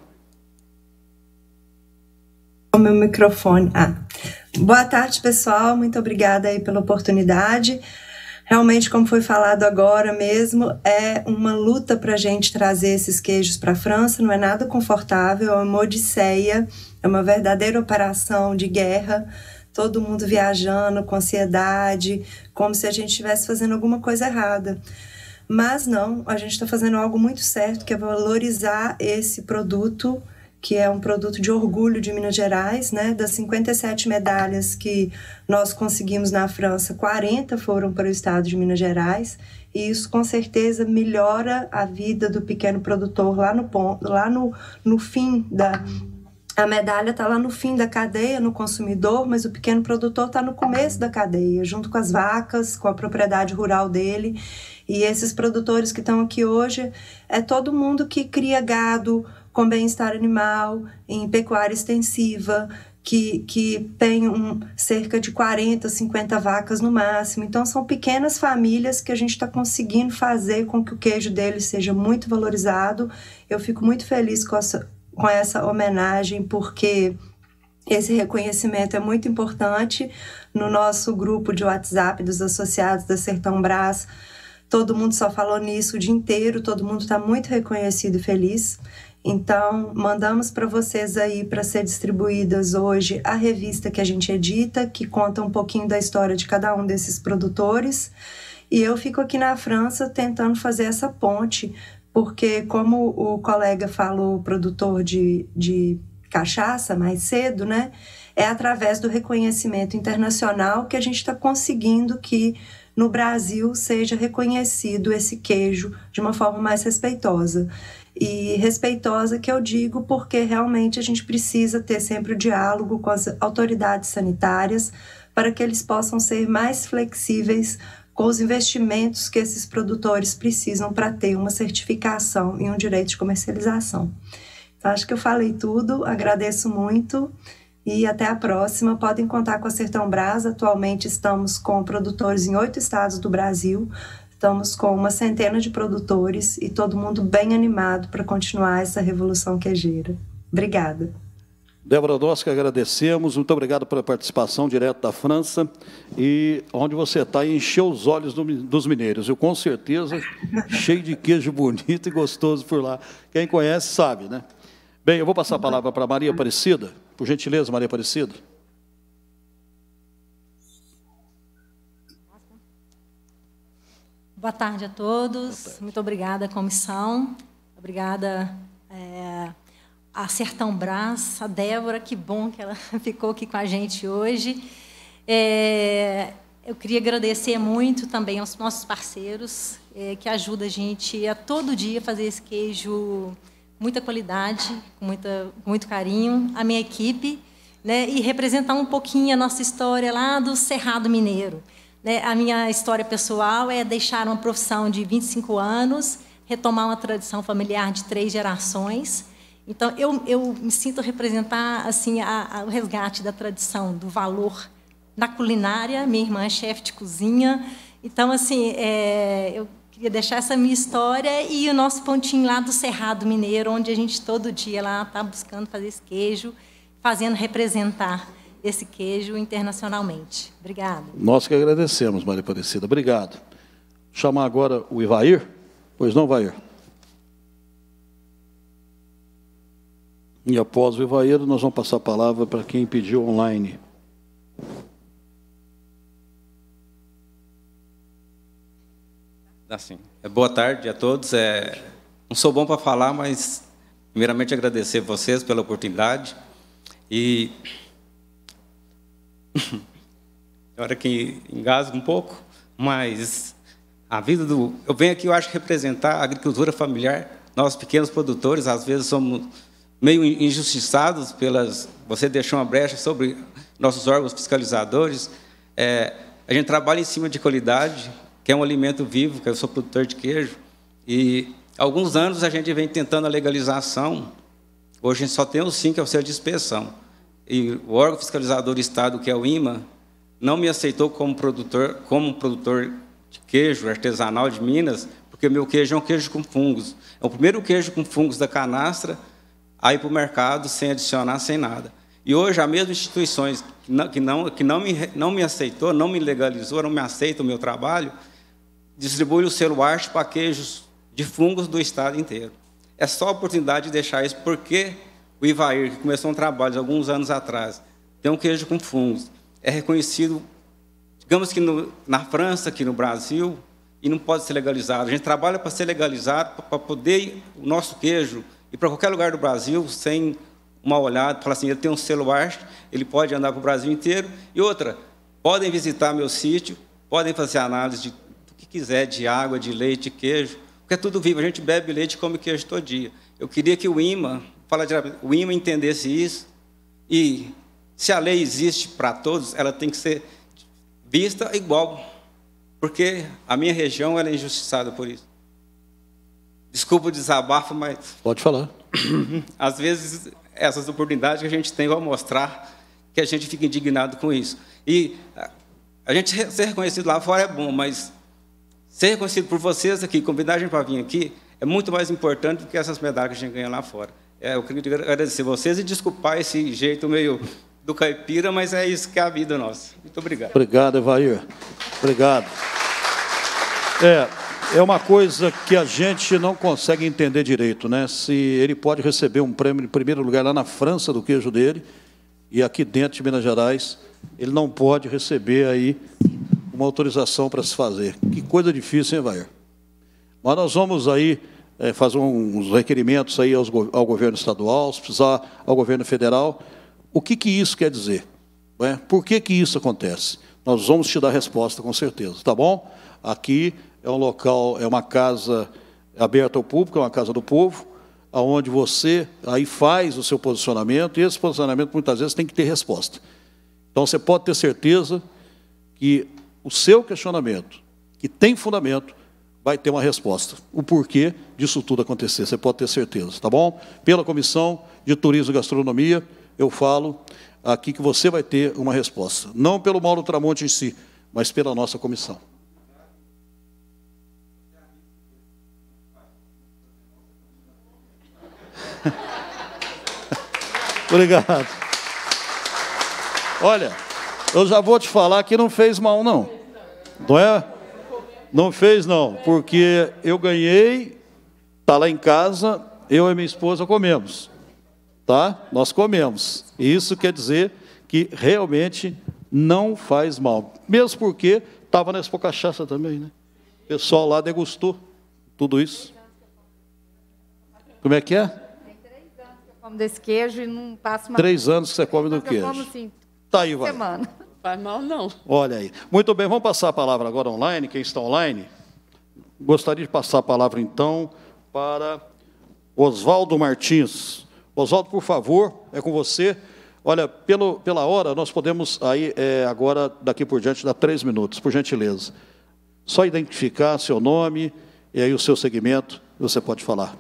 O meu microfone. Boa tarde, pessoal, muito obrigada aí pela oportunidade. Realmente, como foi falado agora mesmo, é uma luta para a gente trazer esses queijos para a França, não é nada confortável, é uma odisseia, é uma verdadeira operação de guerra, todo mundo viajando com ansiedade, como se a gente estivesse fazendo alguma coisa errada. Mas não, a gente está fazendo algo muito certo, que é valorizar esse produto, que é um produto de orgulho de Minas Gerais, né? Das 57 medalhas que nós conseguimos na França, 40 foram para o estado de Minas Gerais, e isso com certeza melhora a vida do pequeno produtor lá no fim da... A medalha está lá no fim da cadeia, no consumidor, mas o pequeno produtor está no começo da cadeia, junto com as vacas, com a propriedade rural dele. E esses produtores que estão aqui hoje é todo mundo que cria gado com bem-estar animal, em pecuária extensiva, que tem cerca de 40, 50 vacas no máximo. Então, são pequenas famílias que a gente está conseguindo fazer com que o queijo deles seja muito valorizado. Eu fico muito feliz com essa homenagem, porque esse reconhecimento é muito importante. No nosso grupo de WhatsApp dos associados da Sertão Brás, todo mundo só falou nisso o dia inteiro, todo mundo está muito reconhecido e feliz. Então, mandamos para vocês aí para ser distribuídas hoje a revista que a gente edita, que conta um pouquinho da história de cada um desses produtores. E eu fico aqui na França tentando fazer essa ponte, porque como o colega falou, o produtor de cachaça mais cedo, né? É através do reconhecimento internacional que a gente está conseguindo que no Brasil seja reconhecido esse queijo de uma forma mais respeitosa. E respeitosa que eu digo porque realmente a gente precisa ter sempre o diálogo com as autoridades sanitárias para que eles possam ser mais flexíveis com os investimentos que esses produtores precisam para ter uma certificação e um direito de comercialização. Então, acho que eu falei tudo, agradeço muito e até a próxima. Podem contar com a Sertão Brás. Atualmente estamos com produtores em 8 estados do Brasil, estamos com uma centena de produtores e todo mundo bem animado para continuar essa revolução queijeira. Obrigada.
Débora, nós que agradecemos, muito obrigado pela participação direto da França, e onde você está encheu os olhos dos mineiros, eu com certeza, cheio de queijo bonito e gostoso por lá, quem conhece sabe, né? Bem, eu vou passar a palavra para Maria Aparecida, por gentileza, Maria Aparecida.
Boa tarde a todos, muito obrigada, comissão, obrigada a Sertão Brás, a Débora, que bom que ela ficou aqui com a gente hoje. Eu queria agradecer muito também aos nossos parceiros, que ajudam a gente a todo dia fazer esse queijo com muita qualidade, com muito carinho, a minha equipe, né, e representar um pouquinho a nossa história lá do Cerrado Mineiro. A minha história pessoal é deixar uma profissão de 25 anos, retomar uma tradição familiar de 3 gerações. Então, eu me sinto representar assim, o resgate da tradição, do valor na culinária. Minha irmã é chefe de cozinha. Então, assim, eu queria deixar essa minha história e o nosso pontinho lá do Cerrado Mineiro, onde a gente todo dia lá está buscando fazer esse queijo, fazendo representar esse queijo internacionalmente. Obrigada.
Nós que agradecemos, Maria Aparecida. Obrigado. Vou chamar agora o Ivair. Pois não, Ivair? E após o Ivair, nós vamos passar a palavra para quem pediu online.
Assim, boa tarde a todos. Não sou bom para falar, mas primeiramente agradecer vocês pela oportunidade. E hora que engasgo um pouco, mas a vida do... Eu venho aqui, eu acho, representar a agricultura familiar. Nós, pequenos produtores, às vezes somos meio injustiçados pelas... Você deixou uma brecha sobre nossos órgãos fiscalizadores. A gente trabalha em cima de qualidade, que é um alimento vivo, que eu sou produtor de queijo. E há alguns anos a gente vem tentando a legalização. Hoje a gente só tem o SIM, que é o selo de inspeção. E o órgão fiscalizador do Estado, que é o IMA, não me aceitou como produtor de queijo artesanal de Minas, porque meu queijo é um queijo com fungos. É o primeiro queijo com fungos da canastra a ir para o mercado sem adicionar, sem nada. E hoje, as mesmas instituições que não me aceitou, não me legalizou, não me aceitam o meu trabalho, distribui o selo Arte para queijos de fungos do estado inteiro. É só a oportunidade de deixar isso, porque o Ivair, que começou um trabalho alguns anos atrás, tem um queijo com fungos, é reconhecido, digamos que na França, aqui no Brasil, e não pode ser legalizado. A gente trabalha para ser legalizado, para poder o nosso queijo ir para qualquer lugar do Brasil, sem uma olhada, falar assim, ele tem um selo Arte, ele pode andar para o Brasil inteiro. E outra, podem visitar meu sítio, podem fazer análise do que quiser, de água, de leite, de queijo, porque é tudo vivo, a gente bebe leite e come queijo todo dia. Eu queria que o IMA, o IMA entendesse isso, e se a lei existe para todos, ela tem que ser vista igual, porque a minha região ela é injustiçada por isso. Desculpa o desabafo, mas...
Pode falar.
Às vezes, essas oportunidades que a gente tem vão mostrar que a gente fica indignado com isso. E a gente ser reconhecido lá fora é bom, mas ser reconhecido por vocês aqui, convidar a gente para vir aqui, é muito mais importante do que essas medalhas que a gente ganha lá fora. Eu queria agradecer vocês e desculpar esse jeito meio do caipira, mas é isso que é a vida nossa. Muito obrigado.
Obrigado, Evair. Obrigado. É uma coisa que a gente não consegue entender direito, né? Se ele pode receber um prêmio em primeiro lugar lá na França do queijo dele, e aqui dentro de Minas Gerais, ele não pode receber aí uma autorização para se fazer. Que coisa difícil, hein, Evair? Mas nós vamos aí fazer uns requerimentos aí ao governo estadual, se precisar ao governo federal. O que isso quer dizer? Por que isso acontece? Nós vamos te dar a resposta, com certeza, tá bom? Aqui é um local, é uma casa aberta ao público, é uma casa do povo, onde você aí faz o seu posicionamento, e esse posicionamento, muitas vezes, tem que ter resposta. Então, você pode ter certeza que o seu questionamento, que tem fundamento, vai ter uma resposta. O porquê disso tudo acontecer, você pode ter certeza, tá bom? Pela Comissão de Turismo e Gastronomia, eu falo aqui que você vai ter uma resposta. Não pelo Mauro Tramonte em si, mas pela nossa comissão. Obrigado. Olha, eu já vou te falar que não fez mal, não. Não é? Não fez, não, porque eu ganhei, está lá em casa, eu e minha esposa comemos. Tá? Nós comemos. E isso quer dizer que realmente não faz mal. Mesmo porque estava na Expo Cachaça também, né? O pessoal lá degustou tudo isso. Como é que é?
Tem 3 anos que eu como desse queijo e não passo mais.
3 anos que você come do queijo.
Eu como, sim,
tá aí, vai.
Semana.
Não faz mal, não.
Olha aí. Muito bem, vamos passar a palavra agora online, quem está online. Gostaria de passar a palavra, então, para Oswaldo Martins. Oswaldo, por favor, é com você. Olha, pela hora, nós podemos aí, agora, daqui por diante, dar 3 minutos, por gentileza. Só identificar seu nome e aí o seu segmento, você pode falar.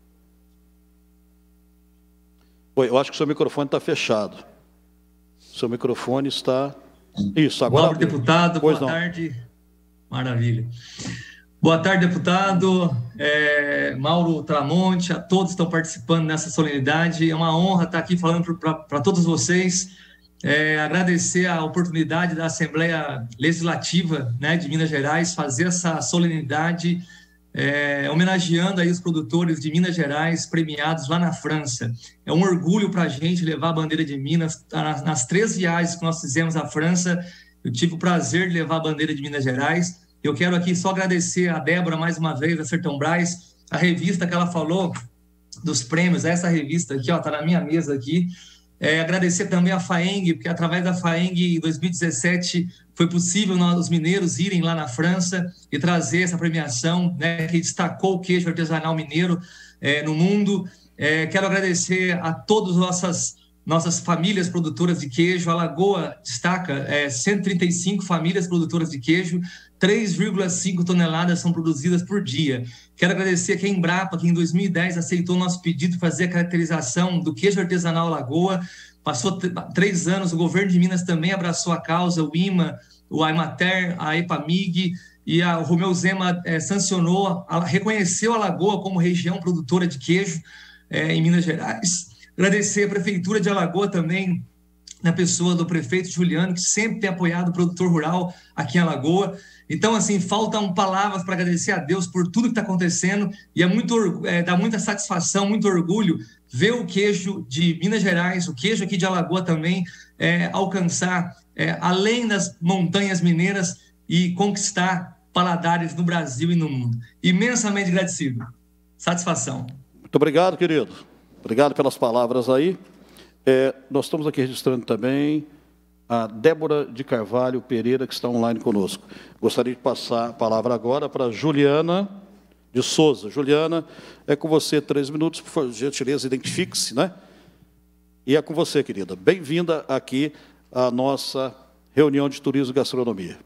Oi, eu acho que o seu microfone está fechado. O seu microfone está... Isso, agora...
Nobre deputado, boa tarde. Maravilha. Boa tarde, deputado, Mauro Tramonte, a todos que estão participando nessa solenidade. É uma honra estar aqui falando para todos vocês. Agradecer a oportunidade da Assembleia Legislativa, né, de Minas Gerais fazer essa solenidade, homenageando aí os produtores de Minas Gerais premiados lá na França. É um orgulho para a gente levar a bandeira de Minas. Nas 3 viagens que nós fizemos à França, eu tive o prazer de levar a bandeira de Minas Gerais. Eu quero aqui só agradecer a Débora, mais uma vez, da Sertão Brás, a revista que ela falou dos prêmios, essa revista aqui, está na minha mesa aqui. Agradecer também a FAENG, porque através da FAENG, em 2017, foi possível os mineiros irem lá na França e trazer essa premiação, né, que destacou o queijo artesanal mineiro no mundo. Quero agradecer a todas nossas famílias produtoras de queijo. A Lagoa destaca 135 famílias produtoras de queijo, 3,5 toneladas são produzidas por dia. Quero agradecer aqui a Embrapa, que em 2010 aceitou o nosso pedido de fazer a caracterização do queijo artesanal Lagoa. Passou 3 anos, o governo de Minas também abraçou a causa, o IMA, o AIMATER, a EPAMIG, e o Romeu Zema sancionou, reconheceu a Lagoa como região produtora de queijo em Minas Gerais. Agradecer a Prefeitura de Alagoa também na pessoa do prefeito Juliano, que sempre tem apoiado o produtor rural aqui em Alagoa. Então, assim, faltam palavras para agradecer a Deus por tudo que está acontecendo, e dá muita satisfação, muito orgulho ver o queijo de Minas Gerais, o queijo aqui de Alagoa também, alcançar além das montanhas mineiras e conquistar paladares no Brasil e no mundo. Imensamente agradecido. Satisfação.
Muito obrigado, querido. Obrigado pelas palavras aí. Nós estamos aqui registrando também a Débora de Carvalho Pereira, que está online conosco. Gostaria de passar a palavra agora para Juliana de Souza. Juliana, é com você 3 minutos, por gentileza, identifique-se, né? E é com você, querida. Bem-vinda aqui à nossa reunião de turismo e gastronomia.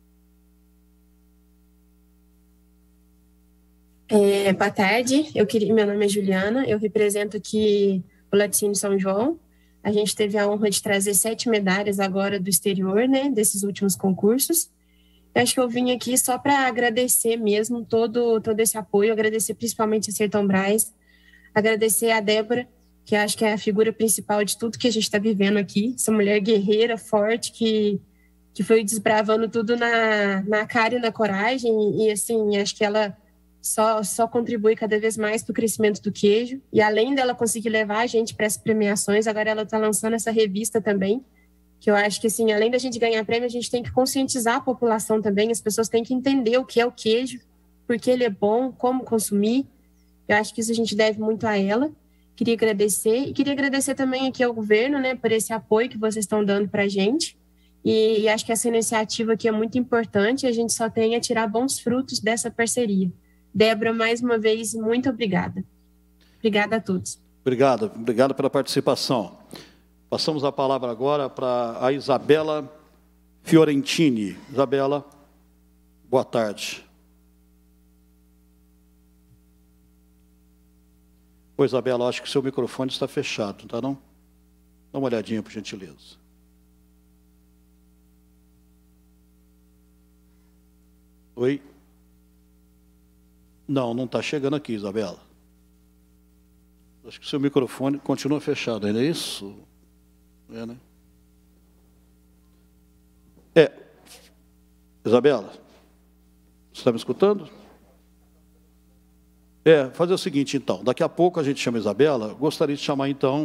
Boa tarde, meu nome é Juliana, eu represento aqui o Laticínio São João. A gente teve a honra de trazer 7 medalhas agora do exterior, né, desses últimos concursos. Eu acho que eu vim aqui só para agradecer mesmo todo esse apoio, agradecer principalmente a Sertão Brás, agradecer a Débora, que acho que é a figura principal de tudo que a gente está vivendo aqui, essa mulher guerreira, forte, que foi desbravando tudo na cara e na coragem, e assim, acho que ela só contribui cada vez mais para o crescimento do queijo, e além dela conseguir levar a gente para essas premiações, agora ela está lançando essa revista também, que eu acho que, assim, além da gente ganhar prêmio, a gente tem que conscientizar a população também, as pessoas têm que entender o que é o queijo, por que ele é bom, como consumir. Eu acho que isso a gente deve muito a ela. Queria agradecer, e queria agradecer também aqui ao governo, né, por esse apoio que vocês estão dando para a gente, e acho que essa iniciativa aqui é muito importante, e a gente só tem a tirar bons frutos dessa parceria. Débora, mais uma vez, muito obrigada. Obrigada a todos.
Obrigado pela participação. Passamos a palavra agora para a Isabela Fiorentini. Isabela, boa tarde. Oi, Isabela, acho que o seu microfone está fechado, não está não? Dá uma olhadinha, por gentileza. Oi? Não está chegando aqui, Isabela. Acho que o seu microfone continua fechado, ainda é isso? Né? Isabela, você está me escutando? Fazer o seguinte, então. Daqui a pouco a gente chama a Isabela. Gostaria de chamar, então,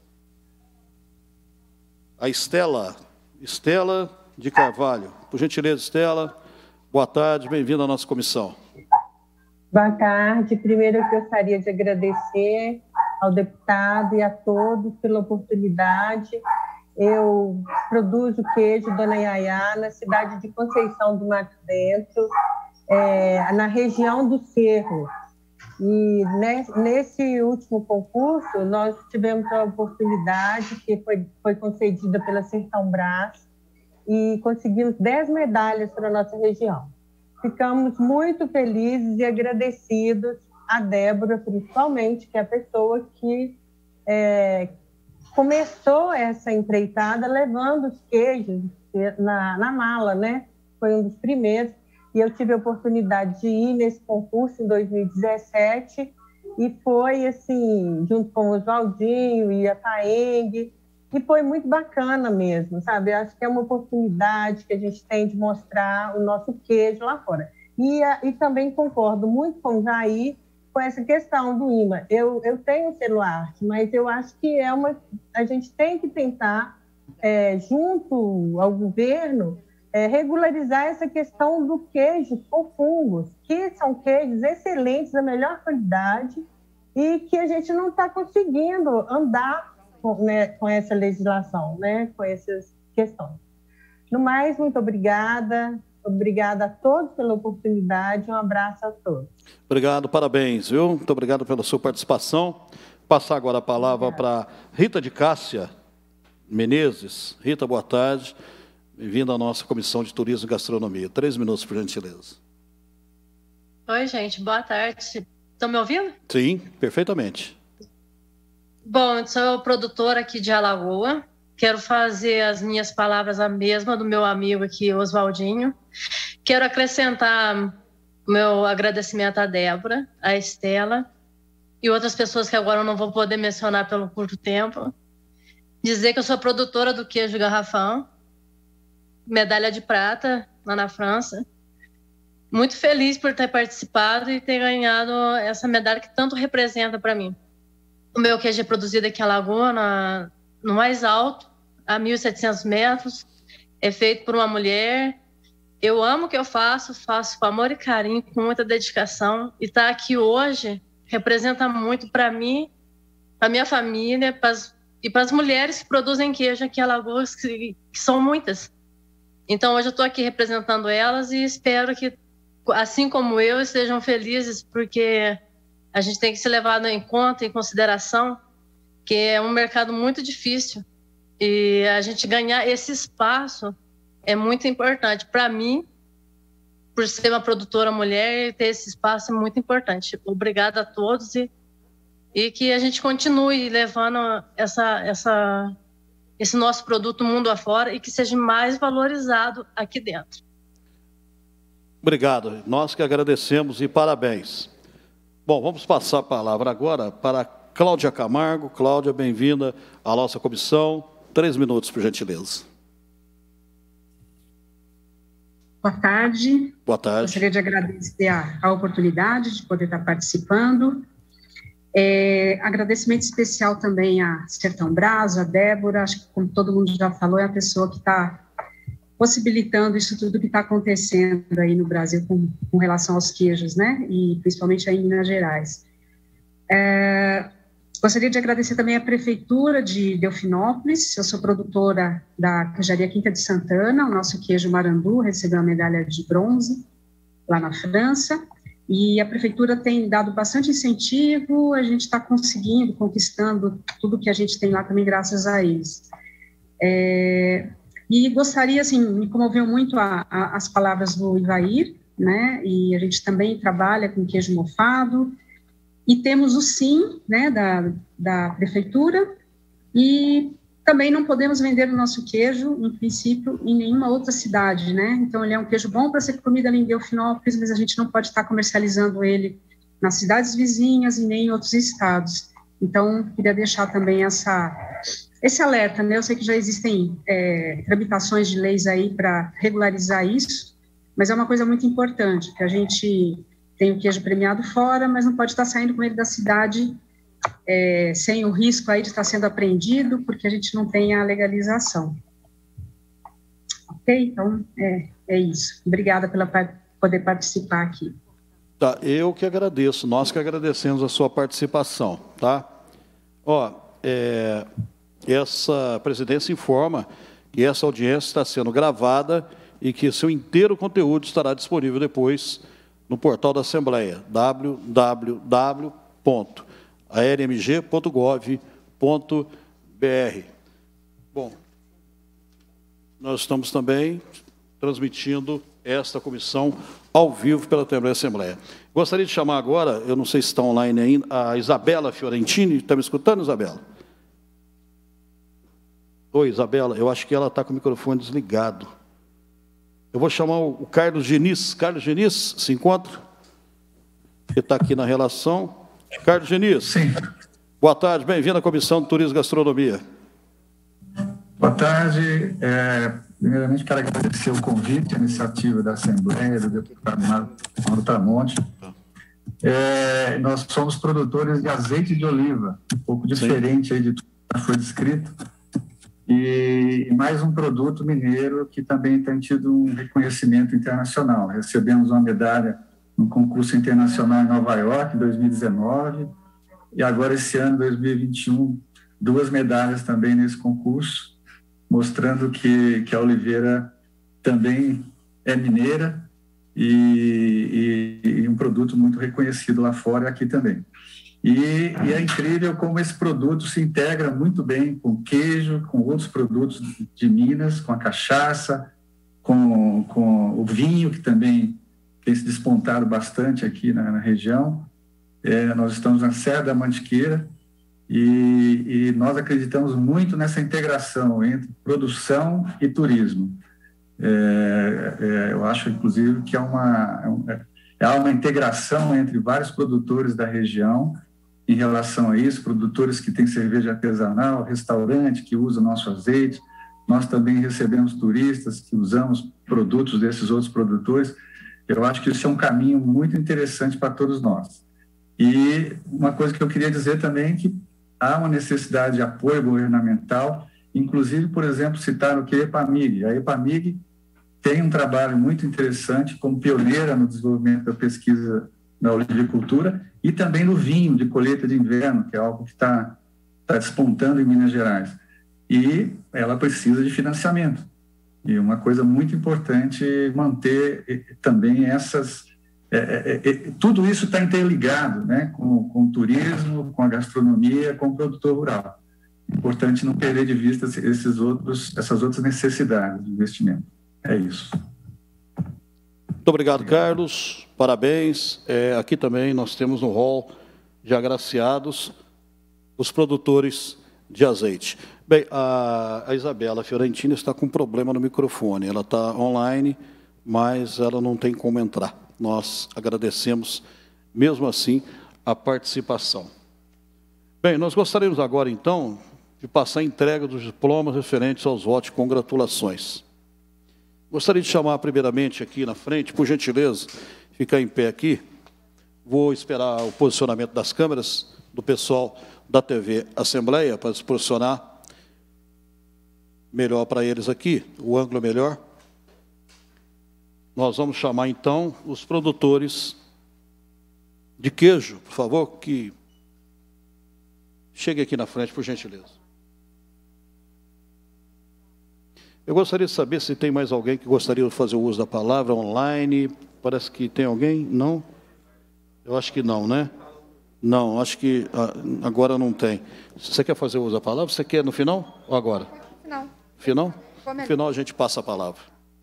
a Estela de Carvalho. Por gentileza, Estela, boa tarde, bem-vinda à nossa comissão.
Boa tarde. Primeiro, eu gostaria de agradecer ao deputado e a todos pela oportunidade. Eu produzo queijo Dona Yayá na cidade de Conceição do Mato Dentro, na região do Cerro. E nesse último concurso, nós tivemos a oportunidade, que foi concedida pela Sertão Brás, e conseguimos 10 medalhas para a nossa região. Ficamos muito felizes e agradecidos a Débora, principalmente, que é a pessoa que começou essa empreitada levando os queijos na mala, né? Foi um dos primeiros. E eu tive a oportunidade de ir nesse concurso em 2017 e foi, assim, junto com o Oswaldinho e a Taeng, e foi muito bacana mesmo, sabe? Eu acho que é uma oportunidade que a gente tem de mostrar o nosso queijo lá fora. E também concordo muito com o Jair com essa questão do imã. Eu tenho celular, mas eu acho que a gente tem que tentar, junto ao governo, regularizar essa questão do queijo com fungos, que são queijos excelentes, da melhor qualidade, e que a gente não está conseguindo andar com essa legislação, né, com essas questões. No mais, muito obrigada. Obrigada a todos pela oportunidade. Um abraço a todos.
Obrigado, parabéns, viu? Muito obrigado pela sua participação. Passar agora a palavra para Rita de Cássia Menezes. Rita, boa tarde. Bem-vinda à nossa Comissão de Turismo e Gastronomia. 3 minutos, por gentileza.
Oi, gente. Boa tarde. Estão me ouvindo?
Sim, perfeitamente.
Bom, eu sou produtora aqui de Alagoa. Quero fazer as minhas palavras a mesma do meu amigo aqui, Oswaldinho. Quero acrescentar o meu agradecimento à Débora, à Estela e outras pessoas que agora eu não vou poder mencionar pelo curto tempo. dizer que eu sou produtora do queijo garrafão, medalha de prata lá na França. Muito feliz por ter participado e ter ganhado essa medalha que tanto representa para mim. O meu queijo é produzido aqui em Alagoas, no mais alto, a 1.700 metros. É feito por uma mulher. Eu amo o que eu faço com amor e carinho, com muita dedicação. E estar aqui hoje representa muito para mim, para minha família e para as mulheres que produzem queijo aqui em Alagoas, que são muitas. Então, hoje eu estou aqui representando elas e espero que, assim como eu, estejam felizes, porque a gente tem que se levar em conta, em consideração, que é um mercado muito difícil e a gente ganhar esse espaço é muito importante. Para mim, por ser uma produtora mulher, ter esse espaço é muito importante. Obrigada a todos e que a gente continue levando esse nosso produto mundo afora e que seja mais valorizado aqui dentro.
Obrigado. Nós que agradecemos e parabéns. Bom, vamos passar a palavra agora para Cláudia Camargo. Cláudia, bem-vinda à nossa comissão. 3 minutos, por gentileza.
Boa tarde.
Boa tarde.
Gostaria de agradecer a oportunidade de poder estar participando. Agradecimento especial também a Sertão Brás, a Débora, acho que, como todo mundo já falou, é a pessoa que está possibilitando isso tudo que está acontecendo aí no Brasil com relação aos queijos, né? E principalmente aí em Minas Gerais. Gostaria de agradecer também a Prefeitura de Delfinópolis. Eu sou produtora da Queijaria Quinta de Santana. O nosso queijo Marandu recebeu a medalha de bronze lá na França. E a Prefeitura tem dado bastante incentivo, a gente está conseguindo, conquistando tudo que a gente tem lá também graças a eles. E gostaria, assim, me comoveu muito as palavras do Ivair, né, e a gente também trabalha com queijo mofado, e temos o sim, né, da Prefeitura, e também não podemos vender o nosso queijo, em princípio, em nenhuma outra cidade, né, então ele é um queijo bom para ser comido ali em Delfinópolis, mas a gente não pode estar comercializando ele nas cidades vizinhas e nem em outros estados. Então, queria deixar também esse alerta, né? Eu sei que já existem tramitações de leis aí para regularizar isso, mas é uma coisa muito importante, que a gente tem o queijo premiado fora, mas não pode estar saindo com ele da cidade sem o risco aí de estar sendo apreendido, porque a gente não tem a legalização. Ok? Então, é isso. Obrigada pela poder participar aqui.
Tá, eu que agradeço, nós que agradecemos a sua participação, tá? Essa presidência informa que essa audiência está sendo gravada e que seu inteiro conteúdo estará disponível depois no portal da Assembleia, www.armg.gov.br. Bom, nós estamos também transmitindo esta comissão ao vivo pela TV Assembleia. Gostaria de chamar agora, eu não sei se está online ainda, a Isabela Fiorentini. Está me escutando, Isabela? Oi, Isabela, eu acho que ela está com o microfone desligado. Eu vou chamar o Carlos Genis. Carlos Genis, se encontra? Ele está aqui na relação. Carlos Genis.
Sim.
Boa tarde, bem-vindo à Comissão de Turismo e Gastronomia.
Boa tarde. Primeiramente, quero agradecer o convite, a iniciativa da Assembleia, do deputado Mauro Tramonte. Nós somos produtores de azeite de oliva, um pouco diferente aí de tudo que foi descrito. E mais um produto mineiro que também tem tido um reconhecimento internacional. Recebemos uma medalha no concurso internacional em Nova York, em 2019, e agora, esse ano, 2021, 2 medalhas também nesse concurso, mostrando que a oliveira também é mineira e um produto muito reconhecido lá fora e aqui também. E é incrível como esse produto se integra muito bem com queijo, com outros produtos de Minas, com a cachaça, com o vinho, que também tem se despontado bastante aqui na região. Nós estamos na Serra da Mantiqueira e nós acreditamos muito nessa integração entre produção e turismo. Eu acho, inclusive, que há uma integração entre vários produtores da região em relação a isso, produtores que têm cerveja artesanal, restaurante que usa o nosso azeite. Nós também recebemos turistas que usamos produtos desses outros produtores. Eu acho que isso é um caminho muito interessante para todos nós. E uma coisa que eu queria dizer também é que há uma necessidade de apoio governamental, inclusive, por exemplo, citar o que é a EPAMIG. A EPAMIG tem um trabalho muito interessante como pioneira no desenvolvimento da pesquisa da olivicultura e também no vinho de colheita de inverno, que é algo que está despontando em Minas Gerais. E ela precisa de financiamento. E uma coisa muito importante é manter também essas... tudo isso está interligado, né, com o turismo, com a gastronomia, com o produtor rural. Importante não perder de vista essas outras necessidades de investimento. É isso.
Muito obrigado, Carlos. Parabéns. Aqui também nós temos no hall de agraciados os produtores de azeite. Bem, a Isabela Fiorentino está com um problema no microfone. Ela está online, mas ela não tem como entrar. Nós agradecemos, mesmo assim, a participação. Bem, nós gostaríamos agora, então, de passar a entrega dos diplomas referentes aos votos de congratulações. Gostaria de chamar, primeiramente, aqui na frente, por gentileza, ficar em pé aqui. Vou esperar o posicionamento das câmeras do pessoal da TV Assembleia para se posicionar melhor para eles aqui, o ângulo melhor. Nós vamos chamar, então, os produtores de queijo, por favor, que chegue aqui na frente, por gentileza. Eu gostaria de saber se tem mais alguém que gostaria de fazer o uso da palavra online. Parece que tem alguém? Não? Eu acho que não, né? Não, acho que agora não tem. Você quer fazer o uso da palavra? Você quer no final ou agora?
Final.
Final? No final a gente passa a palavra.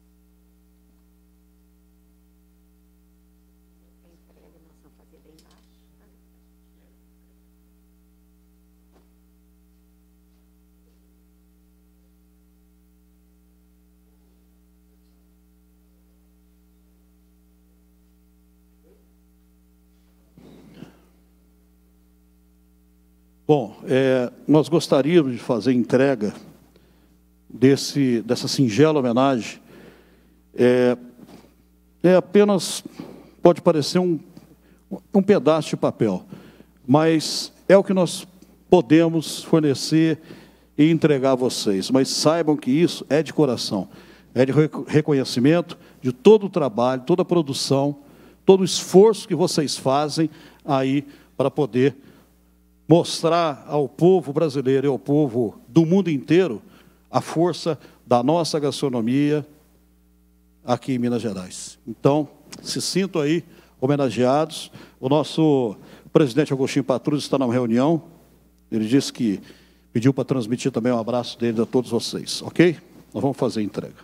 Bom, nós gostaríamos de fazer entrega dessa singela homenagem. Apenas, pode parecer um pedaço de papel, mas é o que nós podemos fornecer e entregar a vocês. Mas saibam que isso é de coração, é de reconhecimento de todo o trabalho, toda a produção, todo o esforço que vocês fazem aí para poder mostrar ao povo brasileiro e ao povo do mundo inteiro a força da nossa gastronomia aqui em Minas Gerais. Então, se sintam aí homenageados. O nosso presidente Agostinho Patrus está na reunião. Ele disse que pediu para transmitir também um abraço dele a todos vocês, ok? Nós vamos fazer a entrega.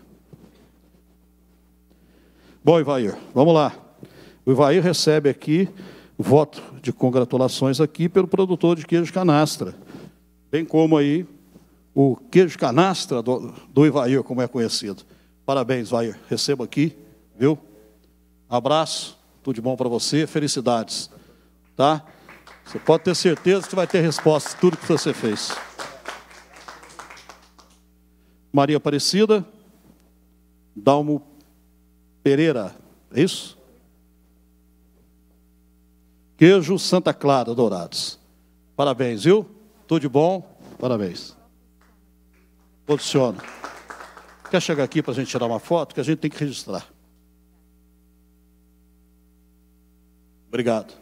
Bom, Ivair, vamos lá. O Ivair recebe aqui voto de congratulações aqui pelo produtor de queijo canastra, bem como aí o queijo canastra do Ivair, como é conhecido. Parabéns, Ivair. Receba aqui, viu? Abraço, tudo de bom para você, felicidades. Tá? Você pode ter certeza que vai ter resposta de tudo que você fez. Maria Aparecida, Dalmo Pereira, é isso? Queijo Santa Clara Dourados. Parabéns, viu? Tudo de bom? Parabéns. Posiciona. Quer chegar aqui para a gente tirar uma foto? Que a gente tem que registrar. Obrigado.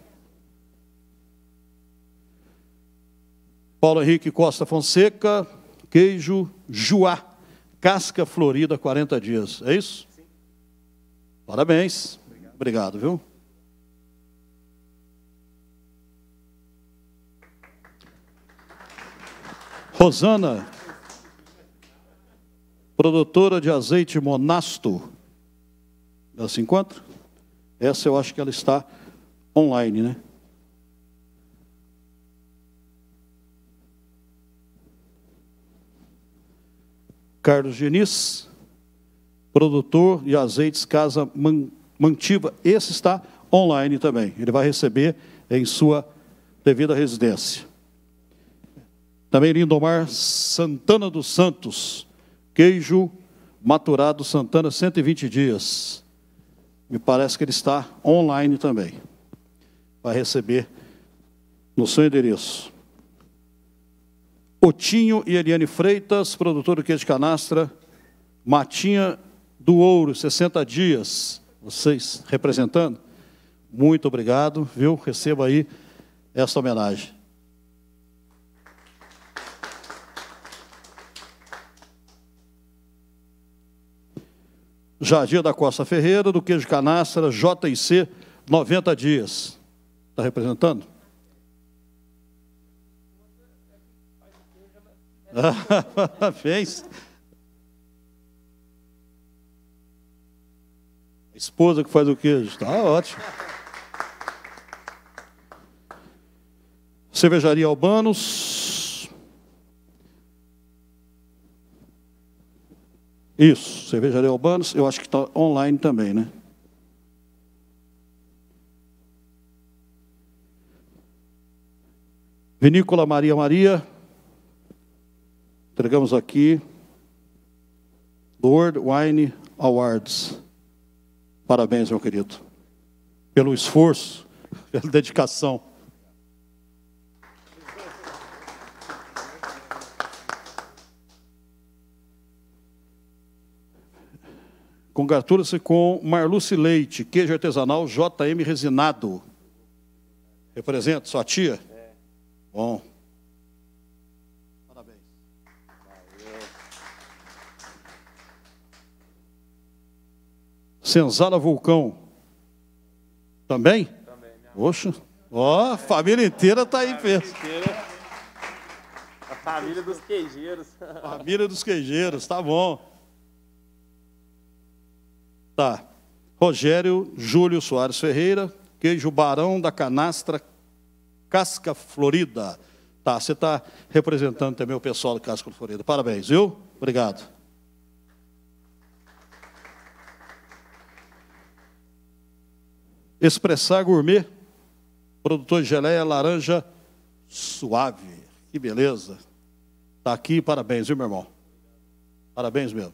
Paulo Henrique Costa Fonseca, queijo Juá, casca florida, 40 dias. É isso? Sim. Parabéns. Obrigado, viu? Rosana, produtora de azeite Monasto. Ela se encontra? Essa eu acho que ela está online, né? Carlos Diniz, produtor de azeites Casa Mantiva. Esse está online também. Ele vai receber em sua devido à residência. Também Lindomar Santana dos Santos, queijo maturado Santana, 120 dias. Me parece que ele está online também. Vai receber no seu endereço. Otinho e Eliane Freitas, produtor do queijo de canastra, Matinha do Ouro, 60 dias. Vocês representando? Muito obrigado, viu? Receba aí esta homenagem. Jadir da Costa Ferreira, do queijo canastra, JIC, 90 dias. Está representando? Parabéns. A esposa que faz o queijo. Está ótimo. Cervejaria Albanos. Isso, Cervejaria Albanos. Eu acho que está online também, né? Vinícola Maria Maria. Entregamos aqui. World Wine Awards. Parabéns, meu querido. Pelo esforço, pela dedicação. Congratura-se com Marluce Leite, queijo artesanal JM Resinado. Representa sua tia? É. Bom. Parabéns. Valeu. Senzala Vulcão. Também? Também. Poxa. Ó, a família inteira está aí, Pedro.
A família dos queijeiros.
Família dos queijeiros, tá bom. Tá. Rogério Júlio Soares Ferreira, queijo Barão da Canastra, Casca Florida. Tá, você está representando também o pessoal da Casca Florida. Parabéns, viu? Obrigado. Expressar Gourmet, produtor de geleia laranja suave. Que beleza. Tá aqui, parabéns, viu, meu irmão? Parabéns mesmo.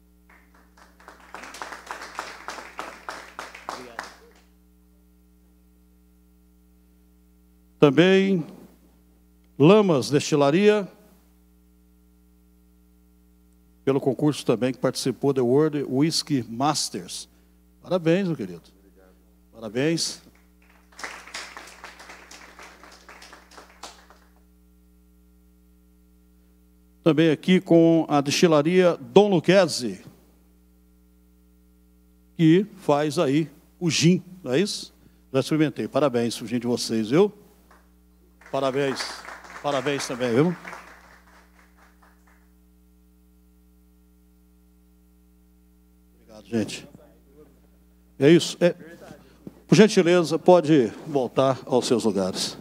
Também Lamas Destilaria, pelo concurso também que participou do World Whisky Masters. Parabéns, meu querido. Obrigado. Parabéns. Também aqui com a destilaria Dom Luquezzi, que faz aí o gin, não é isso? Já experimentei. Parabéns o gin de vocês, viu? Parabéns. Parabéns também, viu? Obrigado, gente. É isso. Por gentileza, pode voltar aos seus lugares.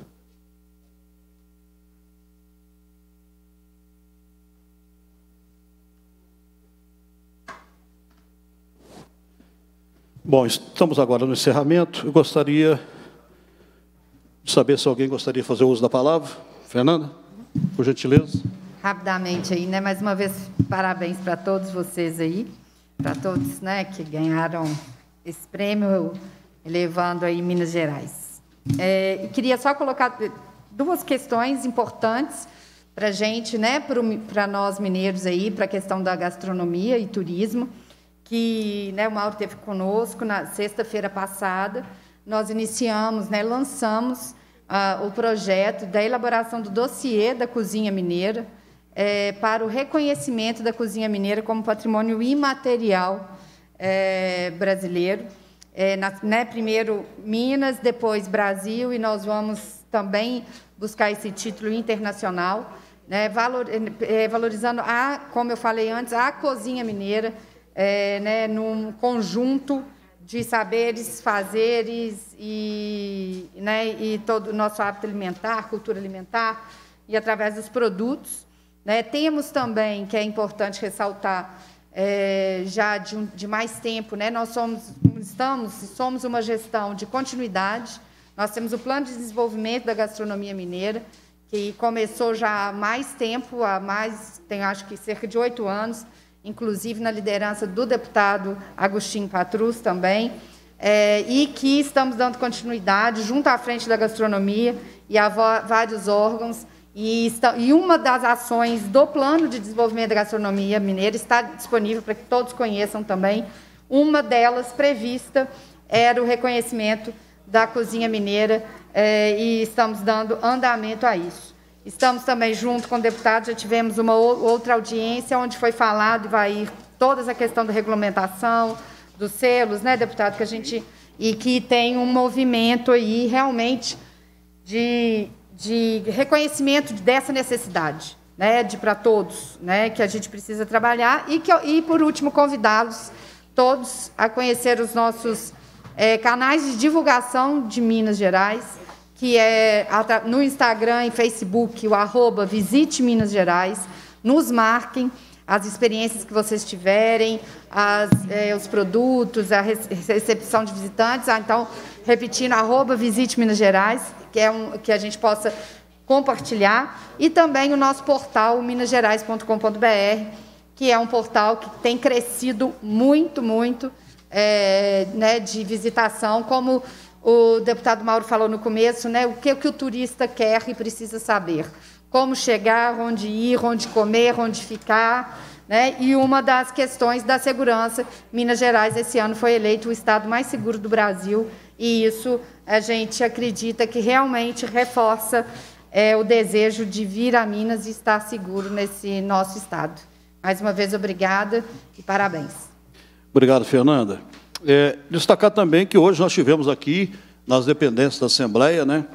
Bom, estamos agora no encerramento. Eu gostaria de saber se alguém gostaria de fazer uso da palavra. Fernanda, por gentileza.
Rapidamente aí, né? Mais uma vez, parabéns para todos vocês aí, para todos, né, que ganharam esse prêmio, levando aí Minas Gerais. Eu queria só colocar duas questões importantes para a gente, né, para nós mineiros aí, para a questão da gastronomia e turismo, que, né, o Mauro esteve conosco na sexta-feira passada. Nós iniciamos, né, lançamos o projeto da elaboração do dossiê da cozinha mineira para o reconhecimento da cozinha mineira como patrimônio imaterial brasileiro. Né, primeiro Minas, depois Brasil, e nós vamos também buscar esse título internacional, né, valorizando, como eu falei antes, a cozinha mineira, né, num conjunto de saberes, fazeres né, e todo o nosso hábito alimentar, cultura alimentar, e através dos produtos. Né, temos também, que é importante ressaltar, já de mais tempo, né, nós somos uma gestão de continuidade, Nós temos o Plano de Desenvolvimento da Gastronomia Mineira, que começou já há mais tempo, tem acho que cerca de 8 anos, inclusive na liderança do deputado Agostinho Patrus também, e que estamos dando continuidade junto à frente da gastronomia e a vários órgãos. E uma das ações do Plano de Desenvolvimento da Gastronomia Mineira está disponível para que todos conheçam também. Uma delas prevista era o reconhecimento da cozinha mineira, e estamos dando andamento a isso. Estamos também, junto com o deputado, já tivemos uma outra audiência, onde foi falado, e vai ir toda a questão da regulamentação, dos selos, né, deputado, e que tem um movimento aí, realmente, de reconhecimento dessa necessidade, né, para todos, né, que a gente precisa trabalhar, e por último, convidá-los todos a conhecer os nossos canais de divulgação de Minas Gerais, que é no Instagram e Facebook, o @Visite Minas Gerais. Nos marquem as experiências que vocês tiverem, os produtos, a recepção de visitantes. Então, repetindo, @Visite Minas Gerais, que a gente possa compartilhar. E também o nosso portal, minasgerais.com.br, que é um portal que tem crescido muito, muito, né, de visitação, como o deputado Mauro falou no começo, né, o que o turista quer e precisa saber. Como chegar, onde ir, onde comer, onde ficar, né? E uma das questões da segurança, Minas Gerais, esse ano, foi eleito o estado mais seguro do Brasil, e isso a gente acredita que realmente reforça o desejo de vir a Minas e estar seguro nesse nosso estado. Mais uma vez, obrigada e parabéns.
Obrigado, Fernanda. Destacar também que hoje nós tivemos aqui, nas dependências da Assembleia, né,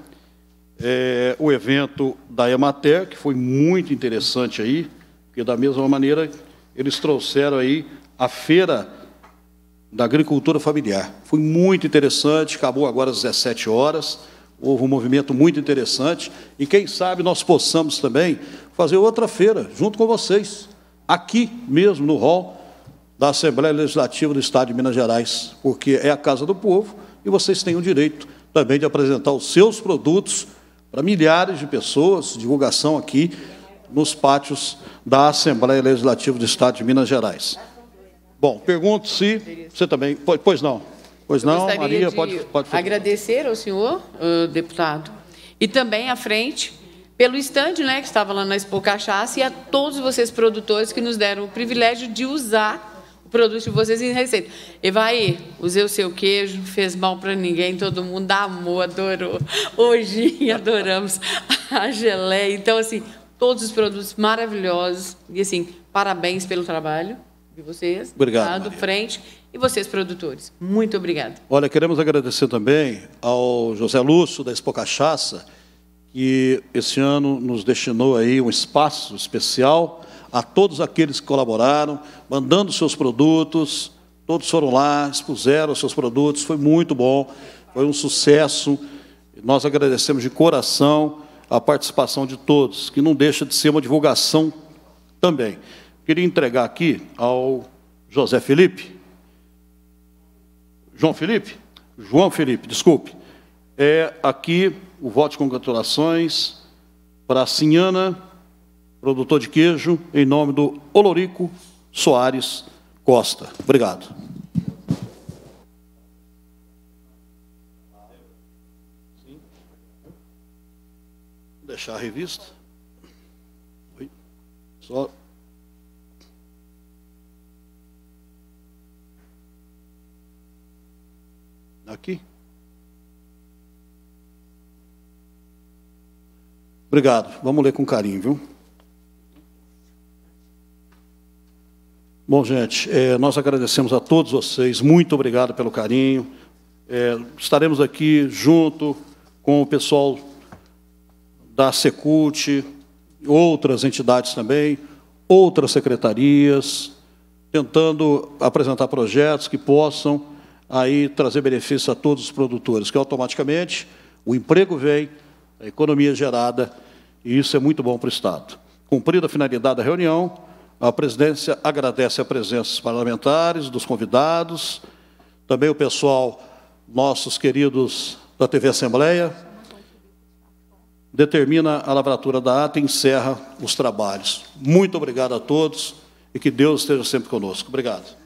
o evento da Emater, que foi muito interessante aí, porque, da mesma maneira, eles trouxeram aí a Feira da Agricultura Familiar. Foi muito interessante, acabou agora às 17 horas, houve um movimento muito interessante, e quem sabe nós possamos também fazer outra feira, junto com vocês, aqui mesmo no hall da Assembleia Legislativa do Estado de Minas Gerais, porque é a Casa do Povo, e vocês têm o direito também de apresentar os seus produtos para milhares de pessoas, divulgação aqui nos pátios da Assembleia Legislativa do Estado de Minas Gerais. Bom, pergunto se você também... Pois não. Pois não, Maria, pode
agradecer ao senhor, deputado, e também à frente, pelo estande, né, que estava lá na Expo Cachaça, e a todos vocês produtores que nos deram o privilégio de usar o produto de vocês em receita. Evaí, usei o seu queijo, fez mal para ninguém, todo mundo amou, adorou. Hoje adoramos a geleia. Então, assim, todos os produtos maravilhosos. E, assim, parabéns pelo trabalho de vocês.
Obrigado,
do frente. E vocês, produtores. Muito obrigada.
Olha, queremos agradecer também ao José Lúcio, da Expo Cachaça, que esse ano nos destinou aí um espaço especial, a todos aqueles que colaboraram, mandando seus produtos, todos foram lá, expuseram os seus produtos, foi muito bom, foi um sucesso. Nós agradecemos de coração a participação de todos, que não deixa de ser uma divulgação também. Queria entregar aqui ao João Felipe, desculpe. Aqui o voto de congratulações para a Sinhana, produtor de queijo, em nome do Olorico Soares Costa. Obrigado. Vou deixar a revista. Só... Aqui. Obrigado. Vamos ler com carinho, viu? Bom, gente, nós agradecemos a todos vocês. Muito obrigado pelo carinho. Estaremos aqui junto com o pessoal da Secult, outras entidades também, outras secretarias, tentando apresentar projetos que possam aí trazer benefício a todos os produtores, que automaticamente o emprego vem, a economia gerada, e isso é muito bom para o Estado. Cumprida a finalidade da reunião, a presidência agradece a presença dos parlamentares, dos convidados, também o pessoal, nossos queridos da TV Assembleia, determina a lavratura da ata e encerra os trabalhos. Muito obrigado a todos e que Deus esteja sempre conosco. Obrigado.